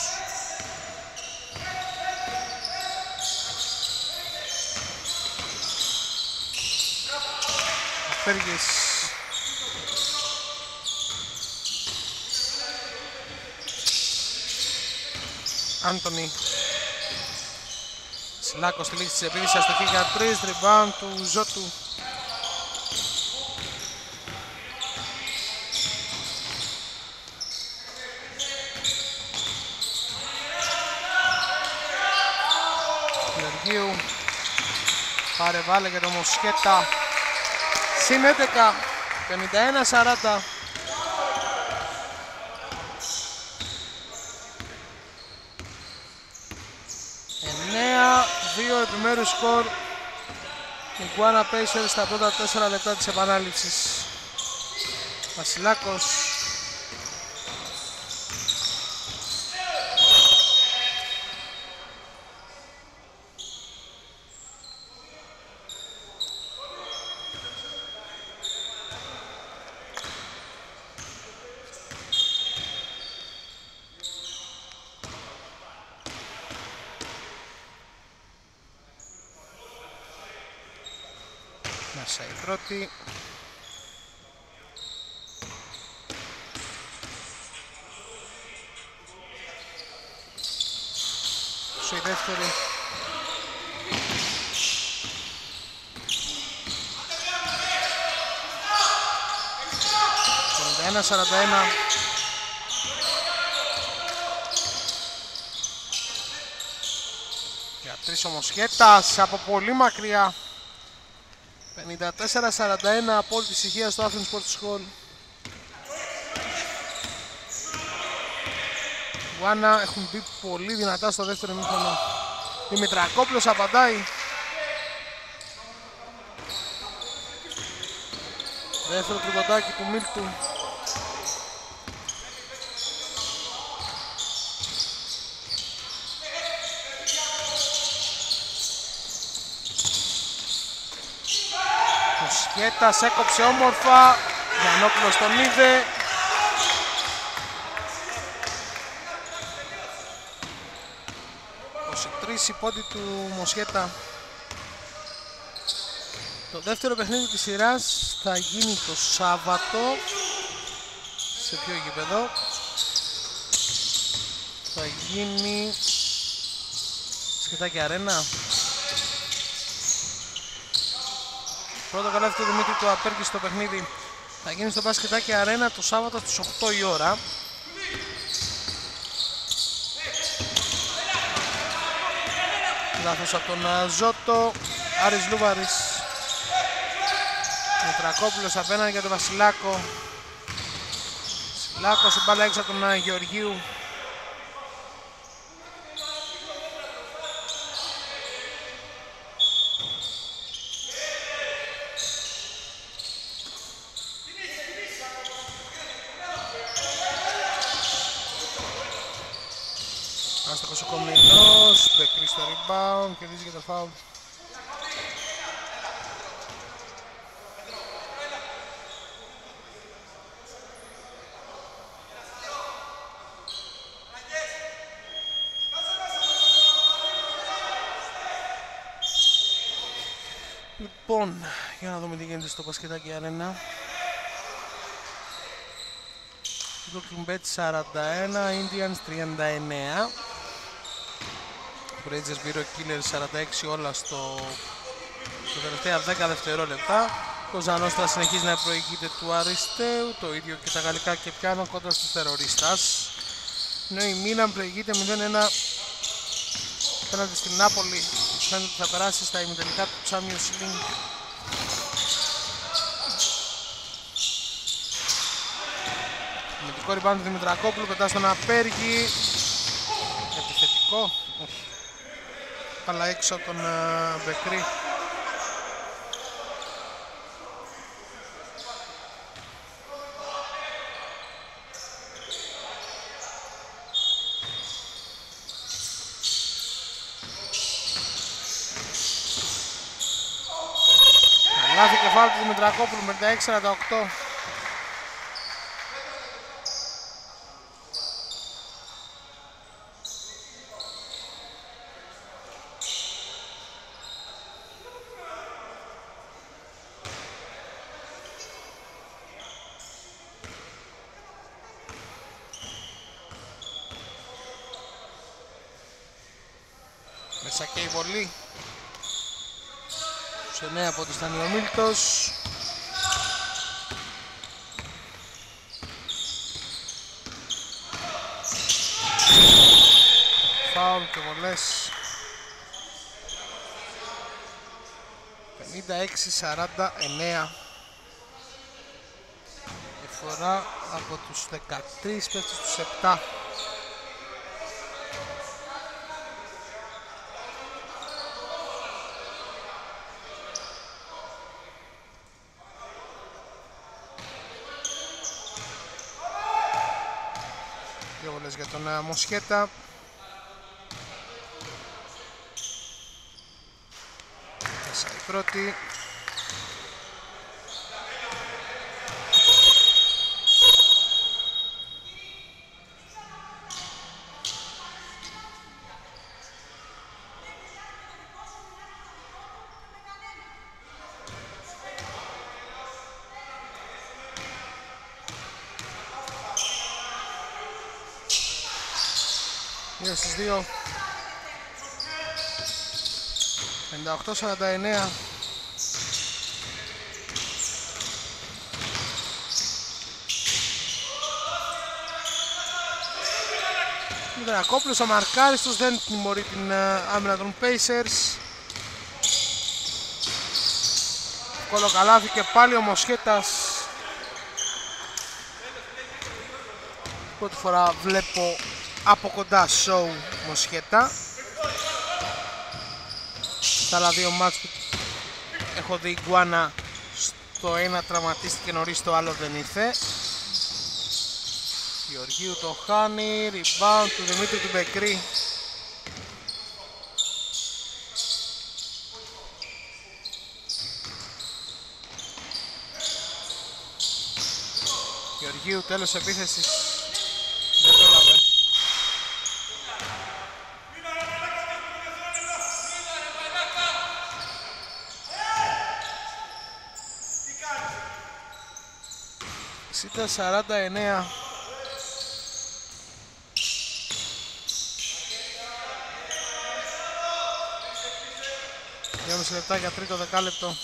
Πέργης Άντωνη Σιλάκος στη λήξη της επίθεσης, αστοχή για 3, rebound του Ζώτου. Γεωργίου πάρε βάλε για το Μοσχέτα, συν 11, 51-40. 2 επιμέρους σκορ. Η Iguana Pacers στα πρώτα 4 λεπτά της επανάληψης. Βασιλάκος. Μέσα η πρώτη. Σου η δεύτερη. Το 41-41. Για τρεις ο Μοσχέτας από πολύ μακριά. 54-41, απόλυτη ησυχία στο Athens Sports Hall. Iguana έχουν μπει πολύ δυνατά στο δεύτερο ημίχρονο. Δημητρακόπουλος απαντάει. Δεύτερο τριποντάκι του Μίλτου. Μοσχέτας έκοψε όμορφα. Γιαννόπουλος τον είδε. Η πόντι του Μοσχέτα. Το δεύτερο παιχνίδι της σειράς θα γίνει το Σάββατο. Σε ποιο γήπεδο? Θα γίνει Σκετάκι Αρένα. Πρώτο καλάθι του Δημήτρη του Απέρκη στο παιχνίδι θα γίνει στο Μπασκετάκι Αρένα το Σάββατο στις 8 η ώρα. Λάθος από τον Ζώτο. Άρης Λούβαρης. Μητρακόπουλος απέναντι για τον Βασιλάκο. Βασιλάκος, η μπάλα έξω από τον Γεωργίου. Άστοχος ο Κομνηνός, Μπεκρή στο rebound, κερδίζει και το foul. Λοιπόν, για να δούμε τι γίνεται στο Μπασκετάκι Αρένα. Brooklyn Bet 41, Indians 39. Rangers Bureau Killers 46, όλα στο τελευταία 10 δευτερόλεπτα. Ο Ζανόστρα συνεχίζει να προηγείται του Αριστείου, το ίδιο και τα γαλλικά και πιάνο κόντρα στους τερορίστας. Ενώ η Μίλαν προηγείται 0-1 απέναντι στην Νάπολη. Φαίνεται ότι θα περάσει στα ημιτελικά του Champions League. Μυντικό rebound του Δημητρακόπουλου, πετά στον Απέργη. Επιθετικό, όχι. Αλλά έξω από τον Μπεκρή. Λάθη κεφάλι του Δημητρακόπουλου, 56-48. Μέσα και η βολή. 9 από τους ήταν ο Μίλτος. Φάουλ και βολές. 56-49. Η φορά από τους 13 πέφτει στους 7. Για τον Μοσχέτα. Μέσα η πρώτη. Δύο στις 2. 58-49. Μητρακόπουλος αμαρκάριστος, δεν τιμωρεί την άμυνα των Pacers. Κολοκαλάθη και πάλι ο Μοσχέτας. Πρώτη φορά βλέπω από κοντά show Μοσχέτα. Στα άλλα δύο μάτς που έχω δει Γκουάνα, στο ένα τραυματίστηκε νωρίς, το άλλο δεν ήρθε. Γεωργίου το χάνει, rebound του Δημήτρη του Μπεκρή. Γεωργίου τέλος επίθεσης. Δεν το λαβαίνει. Ήταν 49. Δυόμιση λεπτά για τρίτο δεκάλεπτο.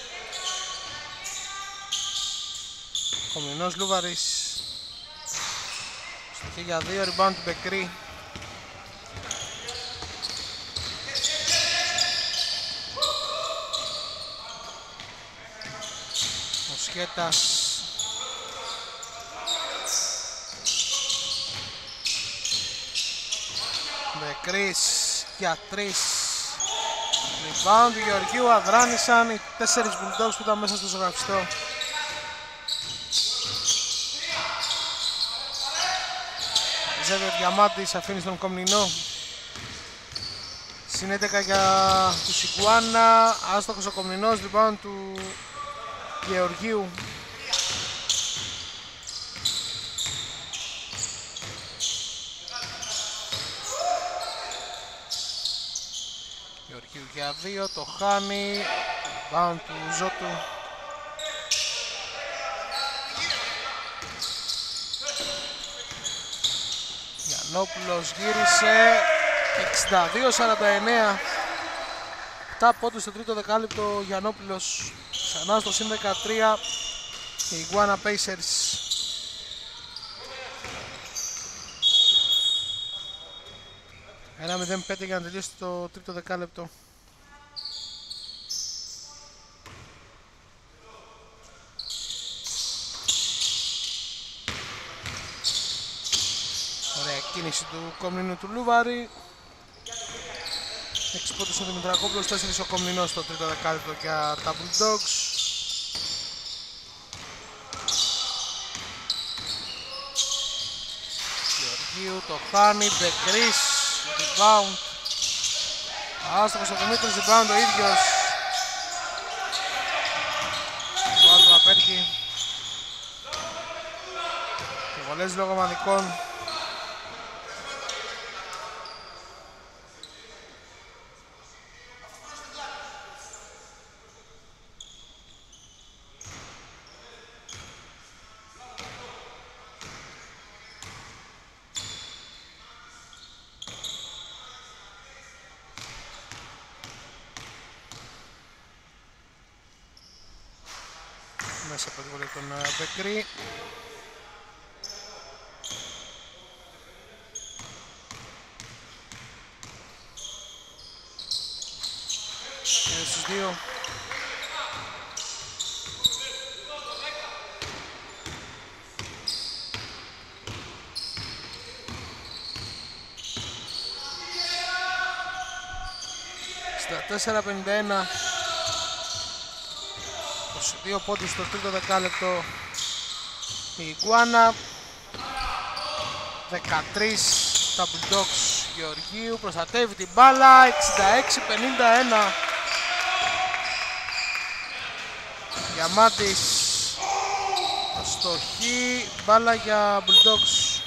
Κομινός Λούβαρης. Στοιχεί για 2, rebound του Μπεκρή. Μοσχέτας. Μπεκρής για 3. Rebound του Γεωργίου, αδράνησαν οι 4 Bulldogs που ήταν μέσα στο ζωγραφιστό. Ζέβιο Διαμάντης αφήνει στον Κομνηνό. Συνέτεκα για τους Ιγκουάνα, άστοχος ο Κομνηνός, rebound του Γεωργίου. Γεωργίου για 2, το χάνει, rebound του Ζώτου. Γιαννόπουλος γύρισε, 62-49. 7 πόντους στο τρίτο δεκάλεπτο, Γιαννόπουλος ξανά στο συν 13 και οι Iguana Pacers. Ένα 0-5 για να τελειώσει το τρίτο δεκάλεπτο. Ωραία κίνηση του Κομνηνού του Λούβαρη. 6 πόντους ο Δημητρακόπουλος, 4 ο Κομνηνός στο τρίτο δεκάλεπτο για τα Bulldogs. Γεωργίου το χάνει, Μπεκρής, rebound. Άστοχος ο Δημήτρης, rebound ο ίδιος. Πολλές λόγω ομαδικών. Μέσα από τη βολή των Μπεκρή. Στους δύο. Στα 4.51. 22 πόντους στο τρίτο δεκάλεπτο η Iguana. 13 τα Bulldogs Γεωργίου, προστατεύει την μπάλα. 66-51. Διαμάντης αστοχή, μπάλα για Bulldogs.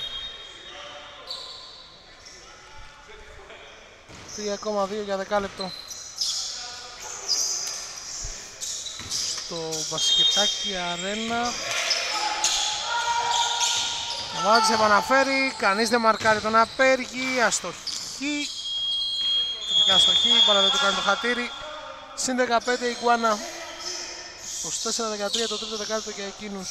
3,2 για δεκάλεπτο. Στο μπασκετάκι αρένα. Ο Μάτζης επαναφέρει, κανείς δεν μαρκάρει τον απέργη, αστοχή. Τελικά αστοχή, μπάλα δεν του κάνει το χατήρι. Συν 15 η Iguana. 24-13 το τρίτο δεκάλεπτο για εκείνους.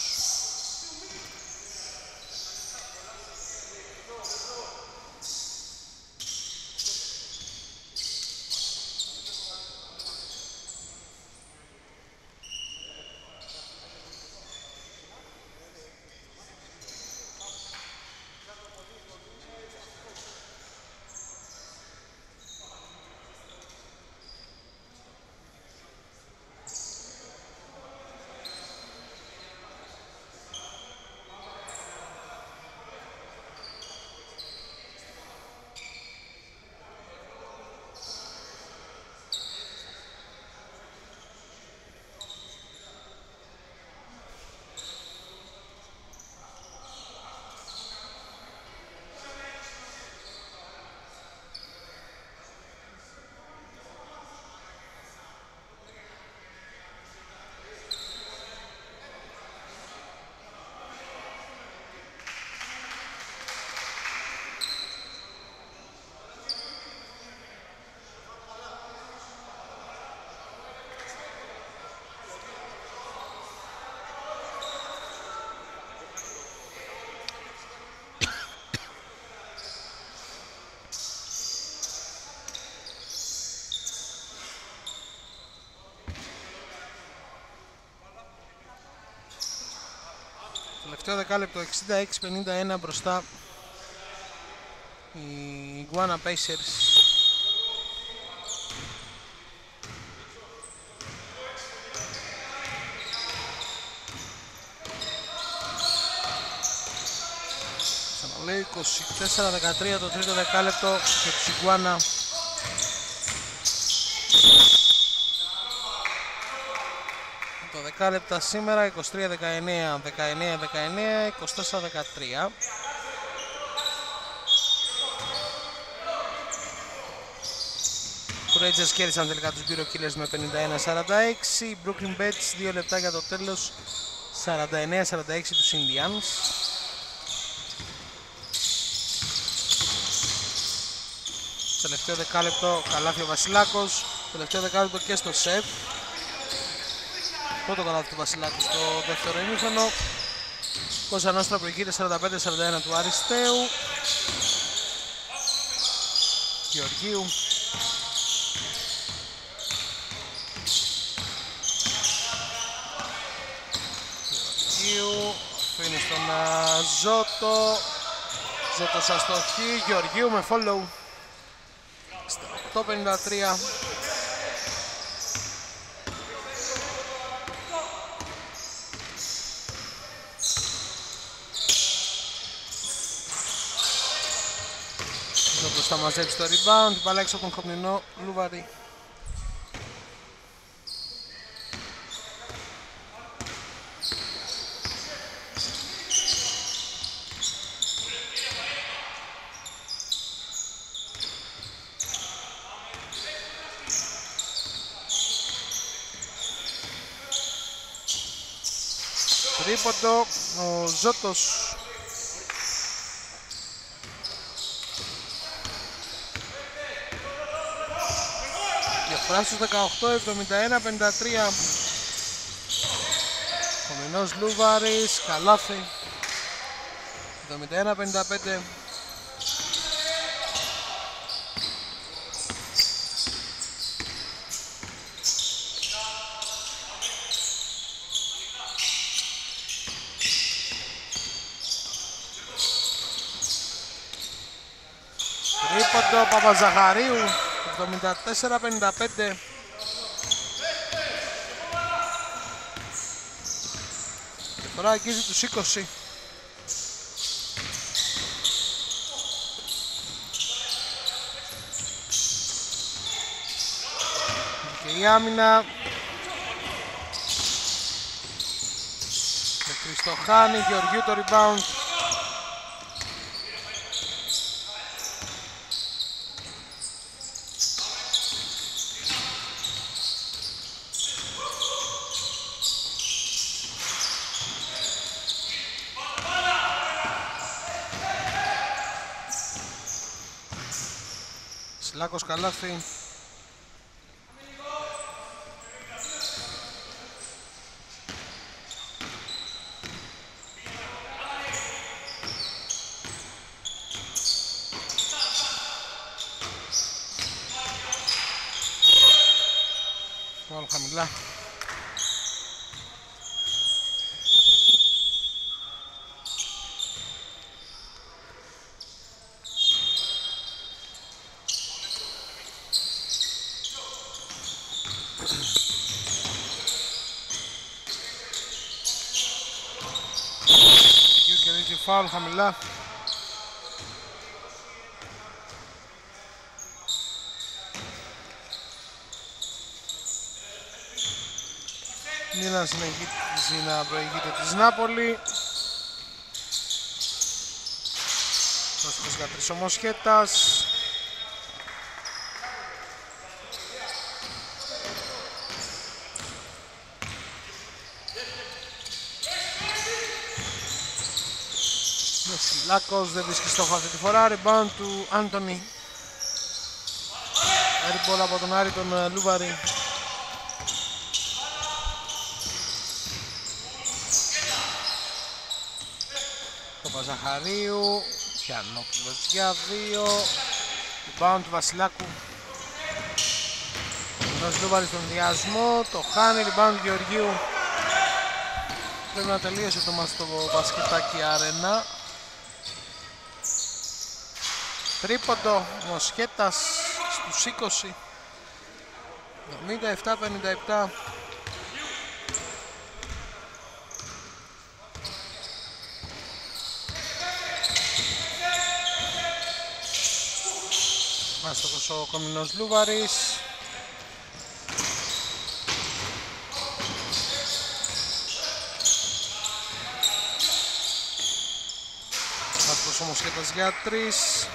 Τελευταίο δεκάλεπτο 66-51 μπροστά οι Iguana Pacers. Ξαναλέω 24-13 το τρίτο δεκάλεπτο για τους Iguana. Το δεκάλεπτα σήμερα 23-19, 19-19, 24-13. Οι Rangers κέρδισαν τελικά τους Bureau Killers με 51-46. Brooklyn Bets 2 λεπτά για το τέλος, 49-46 τους Indians. Τελευταίο δεκάλεπτο καλάθι ο Βασιλάκος. Τελευταίο δεκάλεπτο και στο σετ. Πρώτο καλάθι του Βασιλάκου στο δεύτερο ημίχρονο. Κόσα Νόστρα προηγείται 45-41 του Αριστείου. Γεωργίου. Γεωργίου αφήνει στον Ζώτο. Ζώτος αστοχή. Γεωργίου με follow. 8-53. Ζώτος θα μαζέψει το rebound, την μπάλα έξω από τον Κομνηνό Λούβαρη. Τρίποντο, ο Ζώτος. Διαφορά στους 18, 71-53. Κομινός Λούβαρης, καλάθι. 71-55. Τρίποντο Παπαζαχαρίου, 74-55. Και τώρα αγγίζει τους 20. Και η άμυνα με Χριστοχάνη, Γεωργιού το rebound. Σλάκος καλάθι. Όλο χαμηλά. Φάουλ χαμηλά. Μίλαν συνεχίζει να προηγείται της Νάπολη. Πρόσφυγος για τρεις ομοσχέτας. Λάκος δεν βρίσκει στόχο αυτή τη φορά. Rebound του Άντονι. Airball από τον Άρη τον Λούβαρη. Το Παζαχαρίου. Πιανόπουλος για 2. Rebound του Βασιλάκου. Ενός Λούβαρη στον διασμό. Το χάνει. Rebound του Γεωργίου. Πρέπει να τελείωσε το μας το μπασκετάκι Αρένα. Τρίποντο Μοσχέτας στους 20. 77-57. Μάστοχος ο Κομινός Λούβαρης. Μάστοχος ο Μοσχέτας για 3.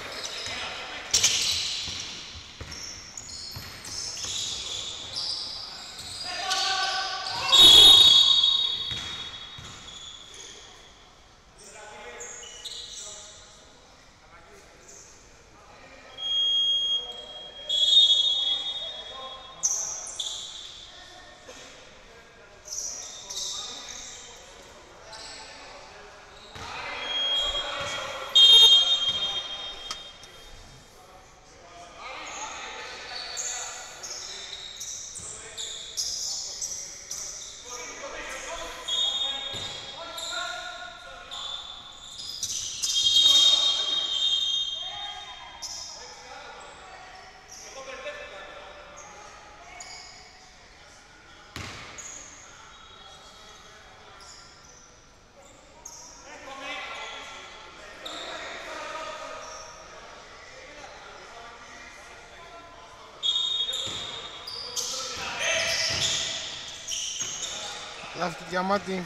Λάθη του Διαμάντη.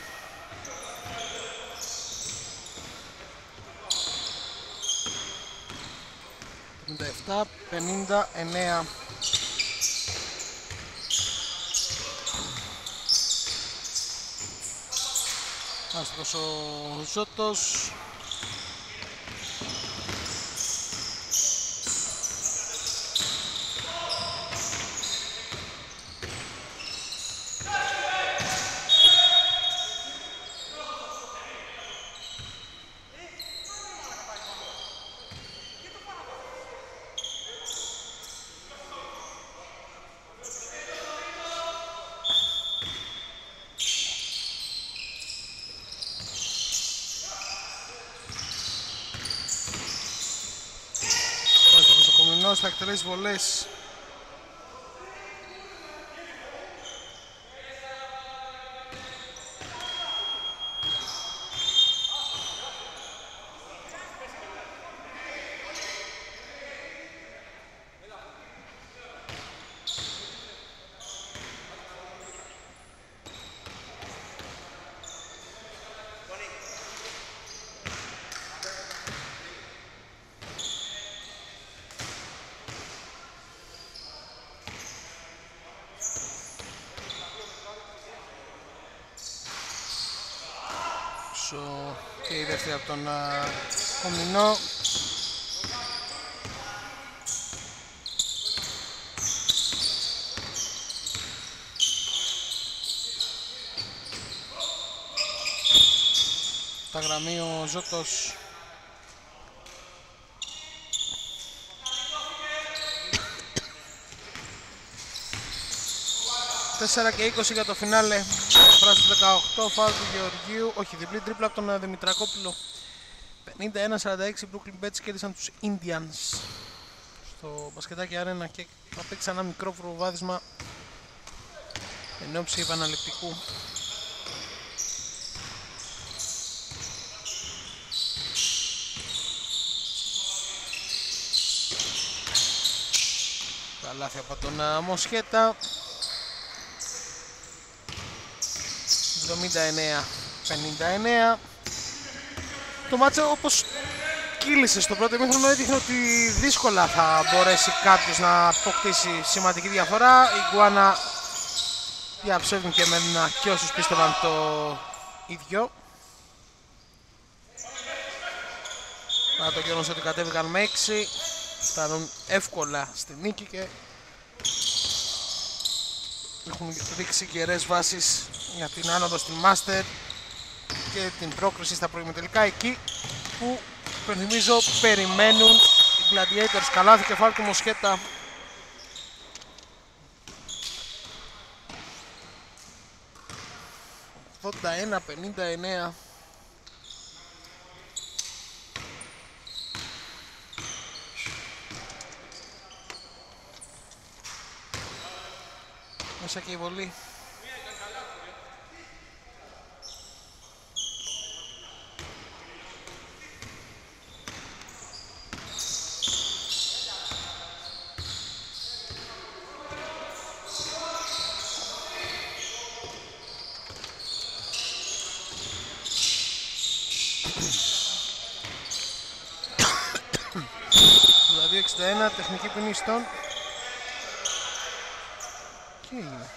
...57-59. Άστρος ο Ζώτος. Θα εκτελέσει βολές. Και η δεύτερη από τον Κομινό. Τα γραμμή ο Ζώτος. 4 και 20 για το φινάλε. Φράση του 18, φάουλ του Γεωργίου. Όχι, διπλή τρίπλα από τον Δημητρακόπουλο. 51-46 Brooklyn Bets κέρδισαν τους Indians στο μπασκετάκι αρένα και θα παίξει ένα μικρό προβάδισμα εν ώψη επαναληπτικού. Τα λάθη από τον Μοσχέτα. 79-59. Το μάτσο όπως κύλησε στο πρώτο ημίχρονο έδειχνε ότι δύσκολα θα μπορέσει κάποιος να αποκτήσει σημαντική διαφορά. Η Γκουάνα διαψεύδουν και εμένα και όσους πίστευαν το ίδιο. Παρά το γεγονός ότι κατέβηκαν με 6, φτάνουν εύκολα στη νίκη και έχουν δείξει καιρές βάσεις για την άνοδο στην Master και την πρόκριση στα προημιτελικά, εκεί που υπενθυμίζω περιμένουν οι Gladiators. Καλάθι κεφάλι του Μοσχέτα. «81-59». Μέσα και η βολή. Δηλαδή 61, τεχνική ποινή στον. Τι έγινε?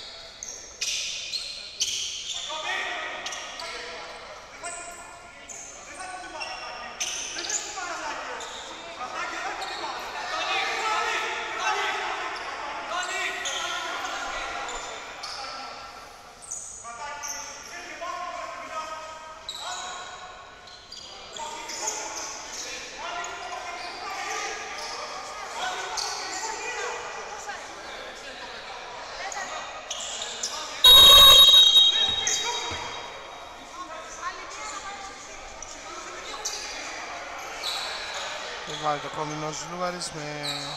Βάλει το κόμινος Λούγαρης με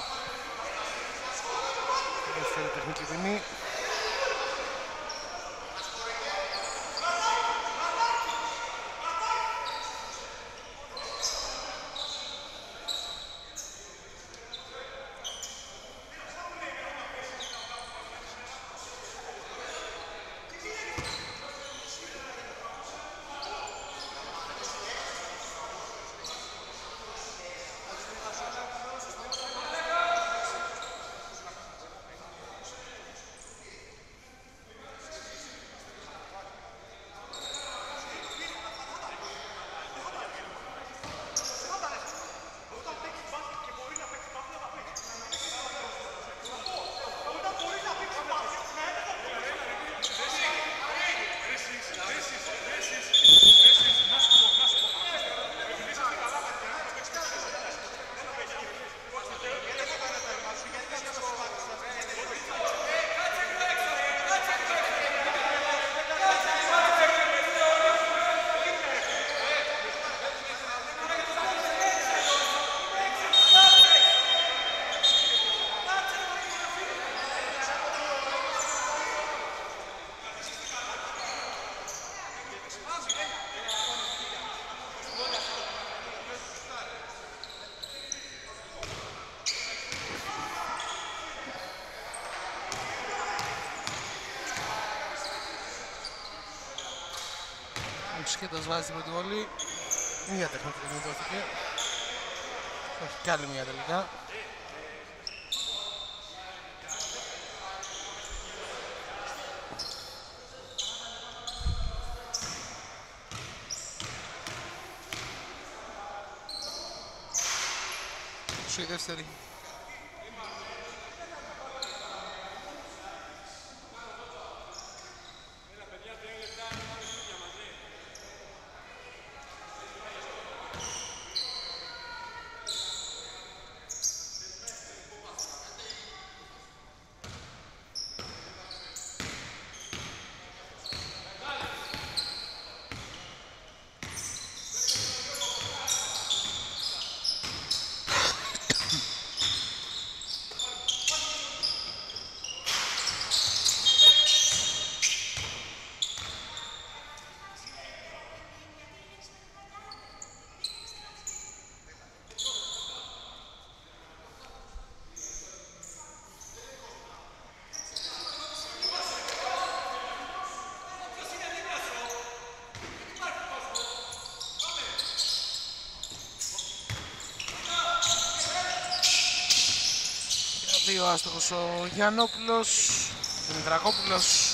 δεύτερη τεχνική ποινή. Μοσχέτας βάζει την πρώτη βολή. Μία τεχνική δεν δόθηκε. Όχι, κι άλλη μία τελικά. Σου η δεύτερη. Δύο άστοχος ο Γιαννόπουλος, Δημητρακόπουλος.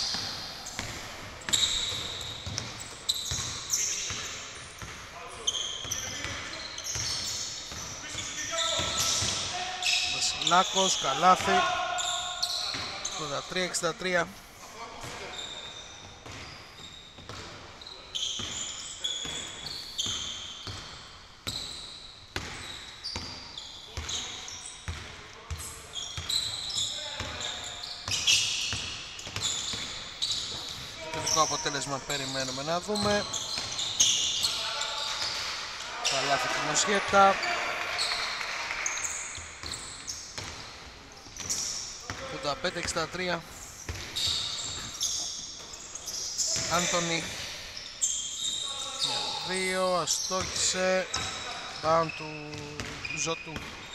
Βασιλάκος, καλάθι. 83-63. Αποτέλεσμα περιμένουμε να δούμε. Καλάθι του Μοσχέτα. 85-63. Άντωνη. 2, αστόχησε. Bound του Ζωτού.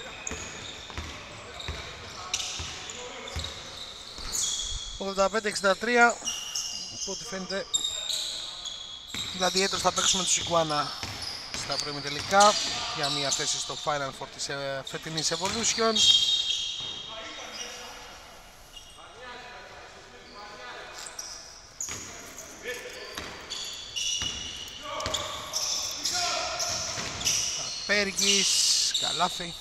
85-63. Από ό,τι φαίνεται Gladiators θα παίξουμε τους Iguana στα πρώιμη τελικά για μια θέση στο Final Four της φετινής Evolution. Πέργης, καλάθι.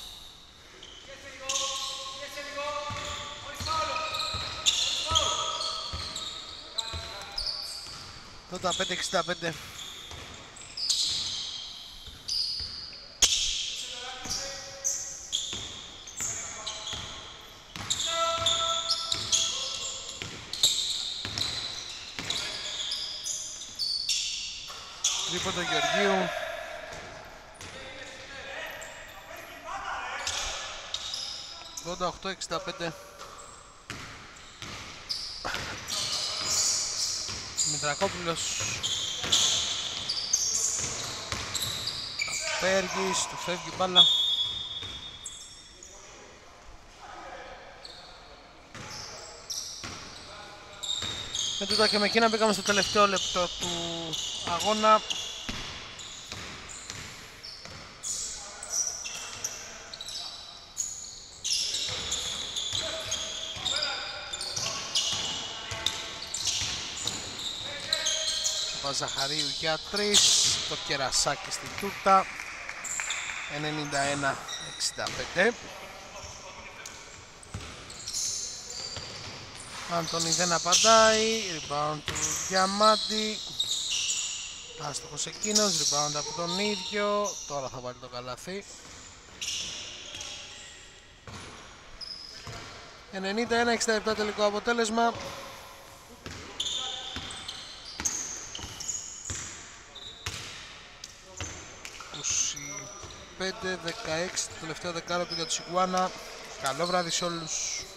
Τότε 5-65. Τρίποντο Γεωργίου. Τότε 8-65. Μητρακόπουλος. Πέργης, του φεύγει η μπάλα. Με τούτα και με εκείνα μπήκαμε στο τελευταίο λεπτό του αγώνα. Ζαχαρίου για 3, το κερασάκι στην τούρτα. 91-65. Άντωνη δεν απαντάει. Rebound του Διαμάντη. Άστοχος εκείνος. Rebound από τον ίδιο. Τώρα θα βάλει το καλάθι. 91-67 τελικό αποτέλεσμα. 5-16 το τελευταίο δεκάλεπτο για τους Iguana. Καλό βράδυ σε όλους.